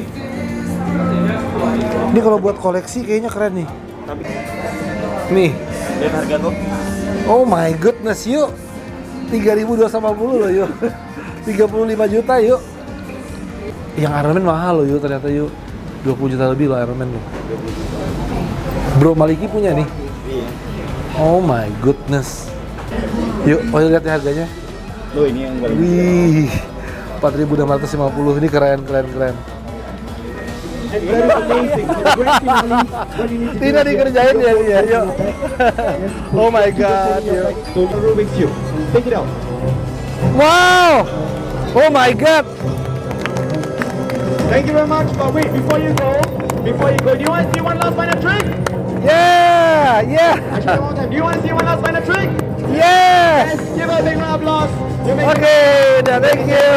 Ini kalau buat koleksi kayaknya keren nih. Tapi Nih. lihat harga tuh. Oh my goodness yuk. tiga ribu dua ratus lima puluh loh yuk. tiga puluh lima juta yuk. Yang Iron Man mahal loh yuk ternyata yuk. dua puluh juta lebih loh Iron Man loh. Bro Maliki punya nih. Iya. Oh my goodness. Yuk, oh lihat ya harganya. Loh ini yang paling. Wih, empat ribu enam ratus lima puluh. Ini keren, keren, keren. Tidak dikerjain ya dia. Yuk. Oh my god. Yuk. Rubik's Cube. Take it out. Wow. Oh my god. Thank you very much. But wait, before you go, before you go, do you want to see one last final trick? Yeah, yeah. Actually, one more time. Do you want to see one last final trick? Yes. Give a big round of applause. You make Oke, udah thank you.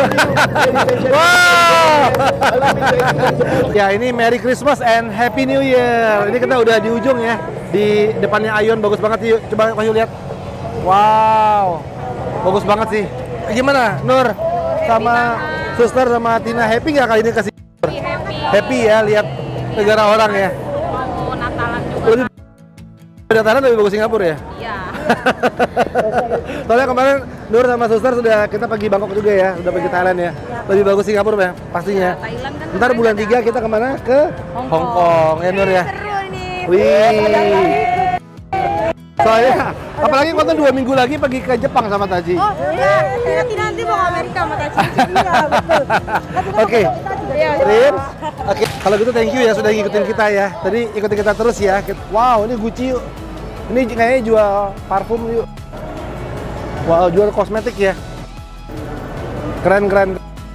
Wow. Ya ini Merry Christmas and Happy New Year. Ini kita udah di ujung ya, di depannya Ion, bagus banget yuk. Coba Wahyu lihat. Wow, bagus banget sih. Gimana Nur sama Suster sama Tina happy nggak kali ini kasih? Happy. Happy ya lihat negara orang ya. Mau Natalan juga. Lebih Natalan lebih bagus Singapura ya? Iya. Soalnya kemarin Nur sama Suster sudah kita pergi Bangkok juga ya, udah pergi Thailand ya. Lebih bagus Singapura ya, pastinya. Thailand kan Ntar bulan tiga kita kemana? Ke Hong Kong, ya Nur ya. Seru ini. Wih. Soalnya, apalagi konten dua minggu lagi pergi ke Jepang sama Taji. Oh iya, nanti nanti mau ke Amerika sama Taji. Iya betul. Oke, Rin. Oke, kalau gitu thank you ya sudah ngikutin kita ya. Tadi ikutin kita terus ya. Wow, ini Gucci yuk. Ini kayaknya jual parfum yuk. Wow, jual kosmetik ya. Keren, keren.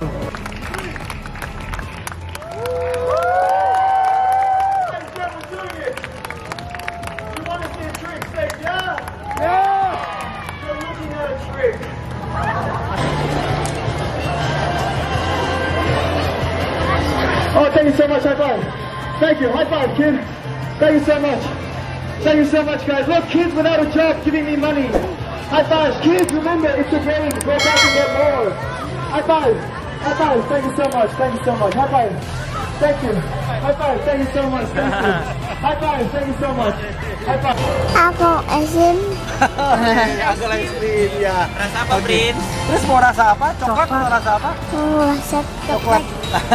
Oh, thank you so much. High five. Thank you. High five, kid. Thank you so much. Thank you so much, guys. Look, kids without a job giving me money. High five. Kids, remember, it's a game. Go back and get more. High five. High five. Thank you so much. Thank you so much. High five. Thank you. High five. Thank you so much. Thank you. High five. Thank you so much. High five. Aku S M Uncle ice cream ya. Rasa apa, Prin? Terus mau rasa apa? Coklat atau rasa apa? Oh, rasa coklat.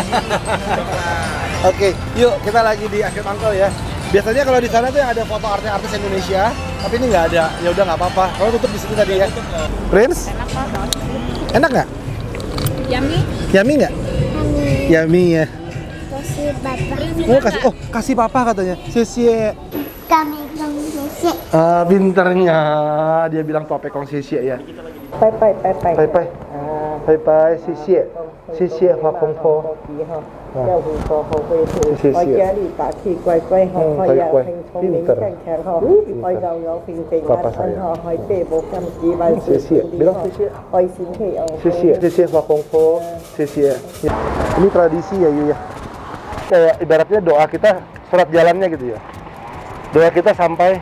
Oke, yuk kita lagi di Akhir Uncle ya. Biasanya kalau di sana tuh yang ada foto artis-artis Indonesia, tapi ini nggak ada. Ya udah nggak apa-apa. Kalau tutup di sini tadi ya. Prince? Enak nggak? Yummy. Yummy nggak? Yummy ya. Kasih papa. Oh kasih, oh kasih papa katanya. Sisi. Kami kami sesi. Ah, pinternya dia bilang tope kong sisi ya. Bye bye bye bye. Bye bye. Bye bye, sisi. Sisi Hoa Kong Po. 要胡说后悔吐，我家里打气乖乖好，可以平聰明正強好，可以又有平平安安好，可以背部金子萬事順利好，可以先氣哦。 謝謝，謝謝Hoa Kong Po.謝謝. Ini tradisi ya Yu ya. Kayak ibaratnya doa kita surat jalannya gitu ya. Doa kita sampai.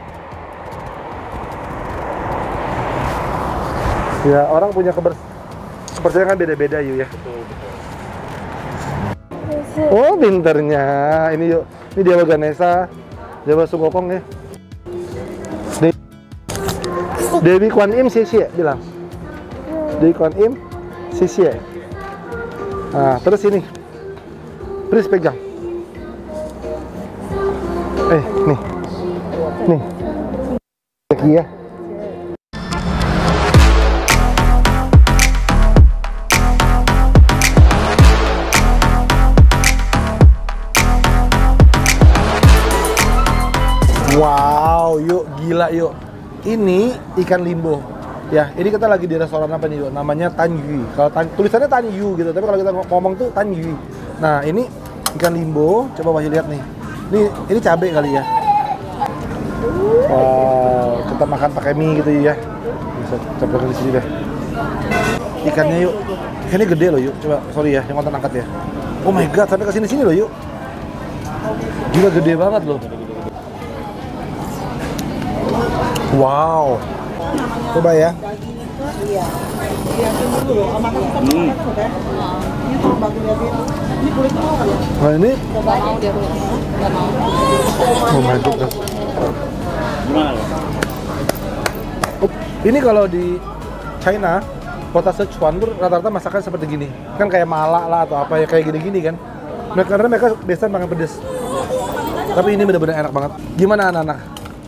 Ya orang punya keber kepercayaan kan beda-beda Yu ya. Oh pinternya, ini yuk, ini Dewa Ganesha, Dewa Sungkokong ya. De Dewi Kwan Im Sisi bilang. Dewi Kwan Im Sisi. Nah terus ini, Pris pegang. Eh nih, nih, lagi ya. Wow, yuk gila yuk. Ini ikan limbo. Ya, ini kita lagi di restoran apa nih yuk? Namanya Tan Yu. Kalau tan, tulisannya Tan Yu gitu, tapi kalau kita ngomong tuh Tan Yu. Nah, ini ikan limbo. Coba Wahyu lihat nih. Ini ini cabai kali ya. Wow, kita makan pakai mie gitu ya. Bisa coba di sini deh. Ikannya yuk. Ikannya gede loh yuk. Coba sorry ya, yang nonton angkat ya. Oh my god, sampai ke sini-sini loh yuk. Gila gede banget loh. Wow, coba ya. Hmm. Nah ini, oh my god. Oh, ini kalau di China, kota Sichuan tuh rata-rata masakan seperti gini. Kan kayak malak lah atau apa ya kayak gini-gini kan. Mereka karena mereka biasa makan pedes. Tapi ini benar-benar enak banget. Gimana anak-anak?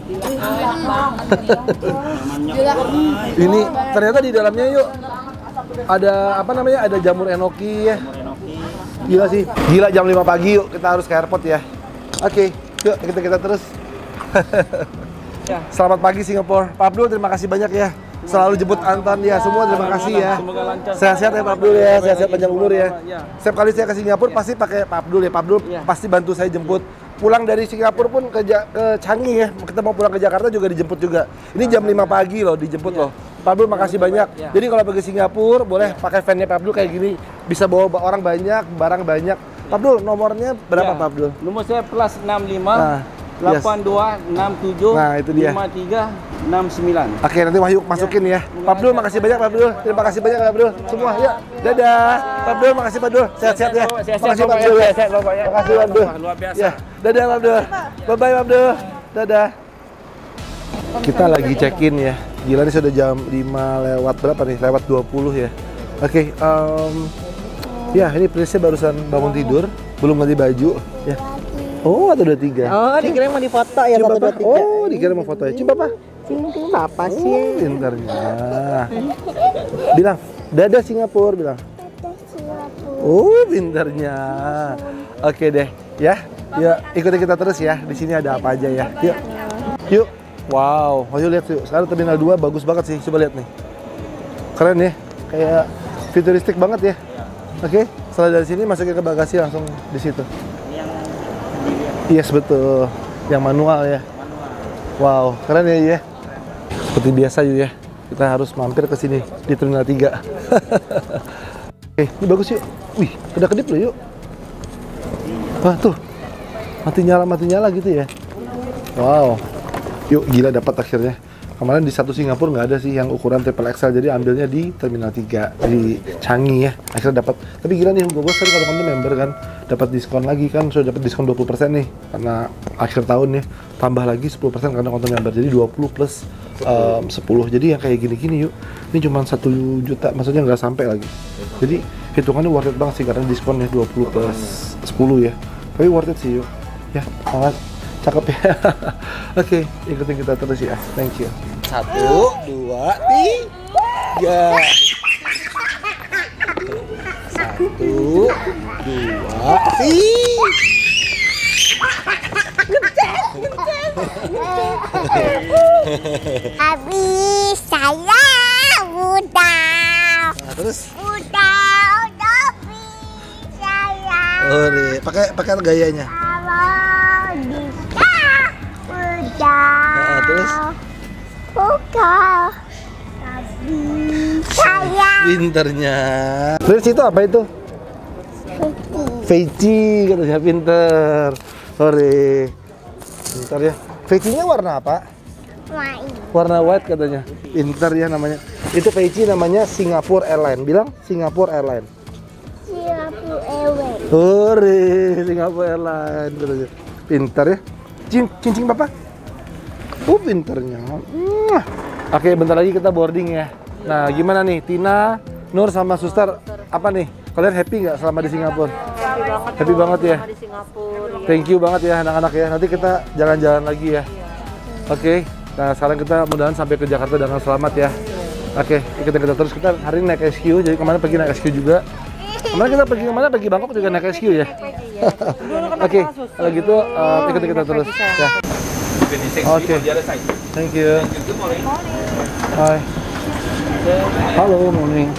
Ini ternyata di dalamnya yuk ada apa namanya, ada jamur enoki ya. Gila sih, gila jam lima pagi yuk kita harus ke airport ya. Oke, yuk kita kita terus. Selamat pagi Singapura. Pak Abdul terima kasih banyak ya. Selalu jemput Anton ya, semua terima kasih ya. Sehat-sehat ya Pak Abdul ya, sehat-sehat panjang umur ya. Setiap kali saya ke Singapura pasti pakai Pak Abdul ya. Pak Abdul pasti bantu saya jemput. Pulang dari Singapura pun ke, ke Changi ya, kita mau pulang ke Jakarta juga dijemput juga. Ini jam lima pagi loh, dijemput loh. Pak Abdul makasih banyak. Jadi kalau pergi Singapura boleh pakai van-nya Pak Abdul kayak gini, bisa bawa orang banyak, barang banyak. Pak Abdul nomornya berapa Pak Abdul? Nomor saya plus enam lima delapan dua enam tujuh lima tiga enam sembilan. Oke, nanti Wahyu masukin ya. Pak Abdul makasih banyak Pak Abdul. Terima kasih banyak Pak Abdul. Semua ya. Dadah. Pak Abdul makasih Pak Abdul. Sehat-sehat ya. Makasih Pak Abdul. Makasih Pak Abdul. Luar biasa. Ya. Dadah Pak Abdul. Bye bye Pak Abdul. Dadah. Kita lagi check-in ya. Gila nih sudah jam lima lewat berapa nih? Lewat dua puluh ya. Oke, um, ya ini Prince barusan bangun tidur, belum ganti baju ya. Oh, ada dua tiga. Oh, dikira mau difoto ya satu dua tiga. Oh, dikira mau foto ya. Coba Pak. Cium apa sih? Oh, pintarnya. Bilang, dadah Singapura, bilang. Oh, pintarnya. Oke deh, ya. Yuk, ikuti kita terus ya. Di sini ada apa aja ya. Yuk. Yuk. Wow, ayo lihat yuk. Sekarang terminal dua bagus banget sih. Coba lihat nih. Keren ya. Kayak futuristik banget ya. Oke, setelah dari sini masukin ke bagasi langsung di situ. Yes, betul. Yang manual ya. Wow, keren ya ya. Seperti biasa Yu ya. Kita harus mampir ke sini di terminal tiga. Oke, ini bagus yuk. Wih, kedap-kedip loh yuk. Wah, tuh. Mati nyala, mati nyala gitu ya. Wow. Yuk, gila dapat akhirnya. Kemarin di satu Singapura nggak ada sih yang ukuran triple X L, jadi ambilnya di Terminal tiga di Changi ya. Akhirnya dapat. Tapi gila nih Hugo Boss kan kalau kamu member kan dapat diskon lagi kan, sudah dapat diskon dua puluh persen nih karena akhir tahun ya. Tambah lagi sepuluh persen karena konten member. Jadi dua puluh plus um, sepuluh. Jadi yang kayak gini-gini yuk. Ini cuma satu juta, maksudnya nggak sampai lagi. Jadi hitungannya worth it banget sih karena diskonnya dua puluh plus sepuluh ya. Tapi worth it sih yuk. Ya, sangat cakep ya. Oke, okay, ikutin kita terus ya. Thank you. Satu, dua, tiga. Satu, dua, tiga. Habis saya udah. Nah, terus? Udah, udah habis saya. Oh, deh. Pakai pakai gayanya. Nah, terus? Buka. Habis saya. Pinternya. Terus itu apa itu? Veci katanya pinter. Sore. Pinter ya. Veci-nya warna apa? White. Warna white katanya. Pinter ya namanya. Itu Veci namanya Singapore Airlines. Bilang Singapore Airlines. Singapore Airways. Sore. Singapore Airlines katanya. Pinter ya. Cing, cincin Bapak. Oh, pinternya. Hmm. Oke, bentar lagi kita boarding ya. Nah, gimana nih Tina, Nur sama Suster apa nih? Kalian happy nggak selama di Singapura? Happy banget. Happy banget ya. Di Singapura. Thank you banget ya anak-anak ya. Nanti kita jalan-jalan lagi ya. Oke. Nah, sekarang kita mudah-mudahan sampai ke Jakarta dengan selamat ya. Oke, ikutin kita terus. Kita hari ini naik S Q, jadi kemarin pergi naik S Q juga. Kemarin kita pergi kemana? Pergi Bangkok juga naik S Q ya. Oke, kalau gitu uh, ikutin kita terus ya. Oke. Thank you. Hai. Halo, morning.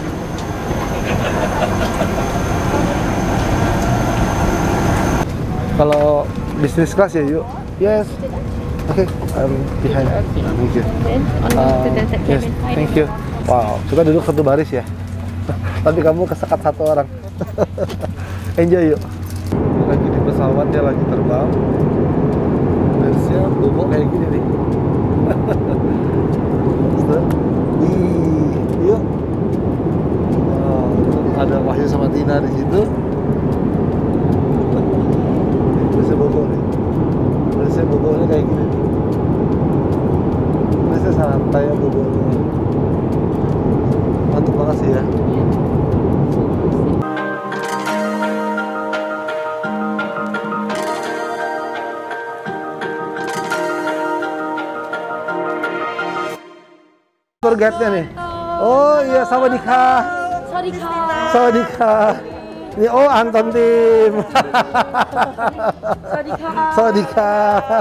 Kalau bisnis kelas ya yuk. Yes. Oke, okay, I'm behind. Thank you. Um, yes, thank you. Wow, kita duduk satu baris ya. Tapi kamu kesekat satu orang. Enjoy yuk. Lagi di pesawat ya, lagi terbang. Dan siap tuh kayak gini nih. Wih, yuk. Wow, ada Wahyu sama Tina di situ. Bisa bobo nih. Bisa bobonya kayak gini nih. Bisa santai ya bobonya. Mantap banget sih ya. Tour guide-nya nih. Oh iya, sawadika. Sawadika. Sawadika. Ini oh Anton Tim. Sawadika. Sawadika.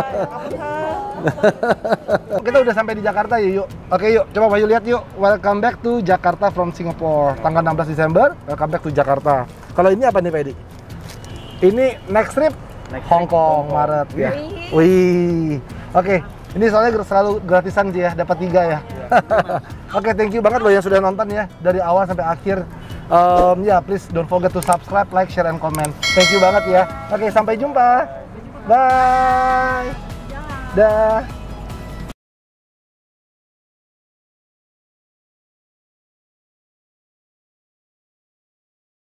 Kita udah sampai di Jakarta ya yuk. Oke yuk, coba Wahyu lihat yuk. Welcome back to Jakarta from Singapore. Tanggal enam belas Desember, welcome back to Jakarta. Kalau ini apa nih Pak Edi? Ini next trip Hong Kong Maret ya. Wih. Oke, ini soalnya selalu gratisan sih ya, dapat tiga ya. Oke, thank you banget loh yang sudah nonton ya dari awal sampai akhir. Um, ya, yeah, please don't forget to subscribe, like, share, and comment. Thank you banget ya. Oke, sampai jumpa. Bye. Dah.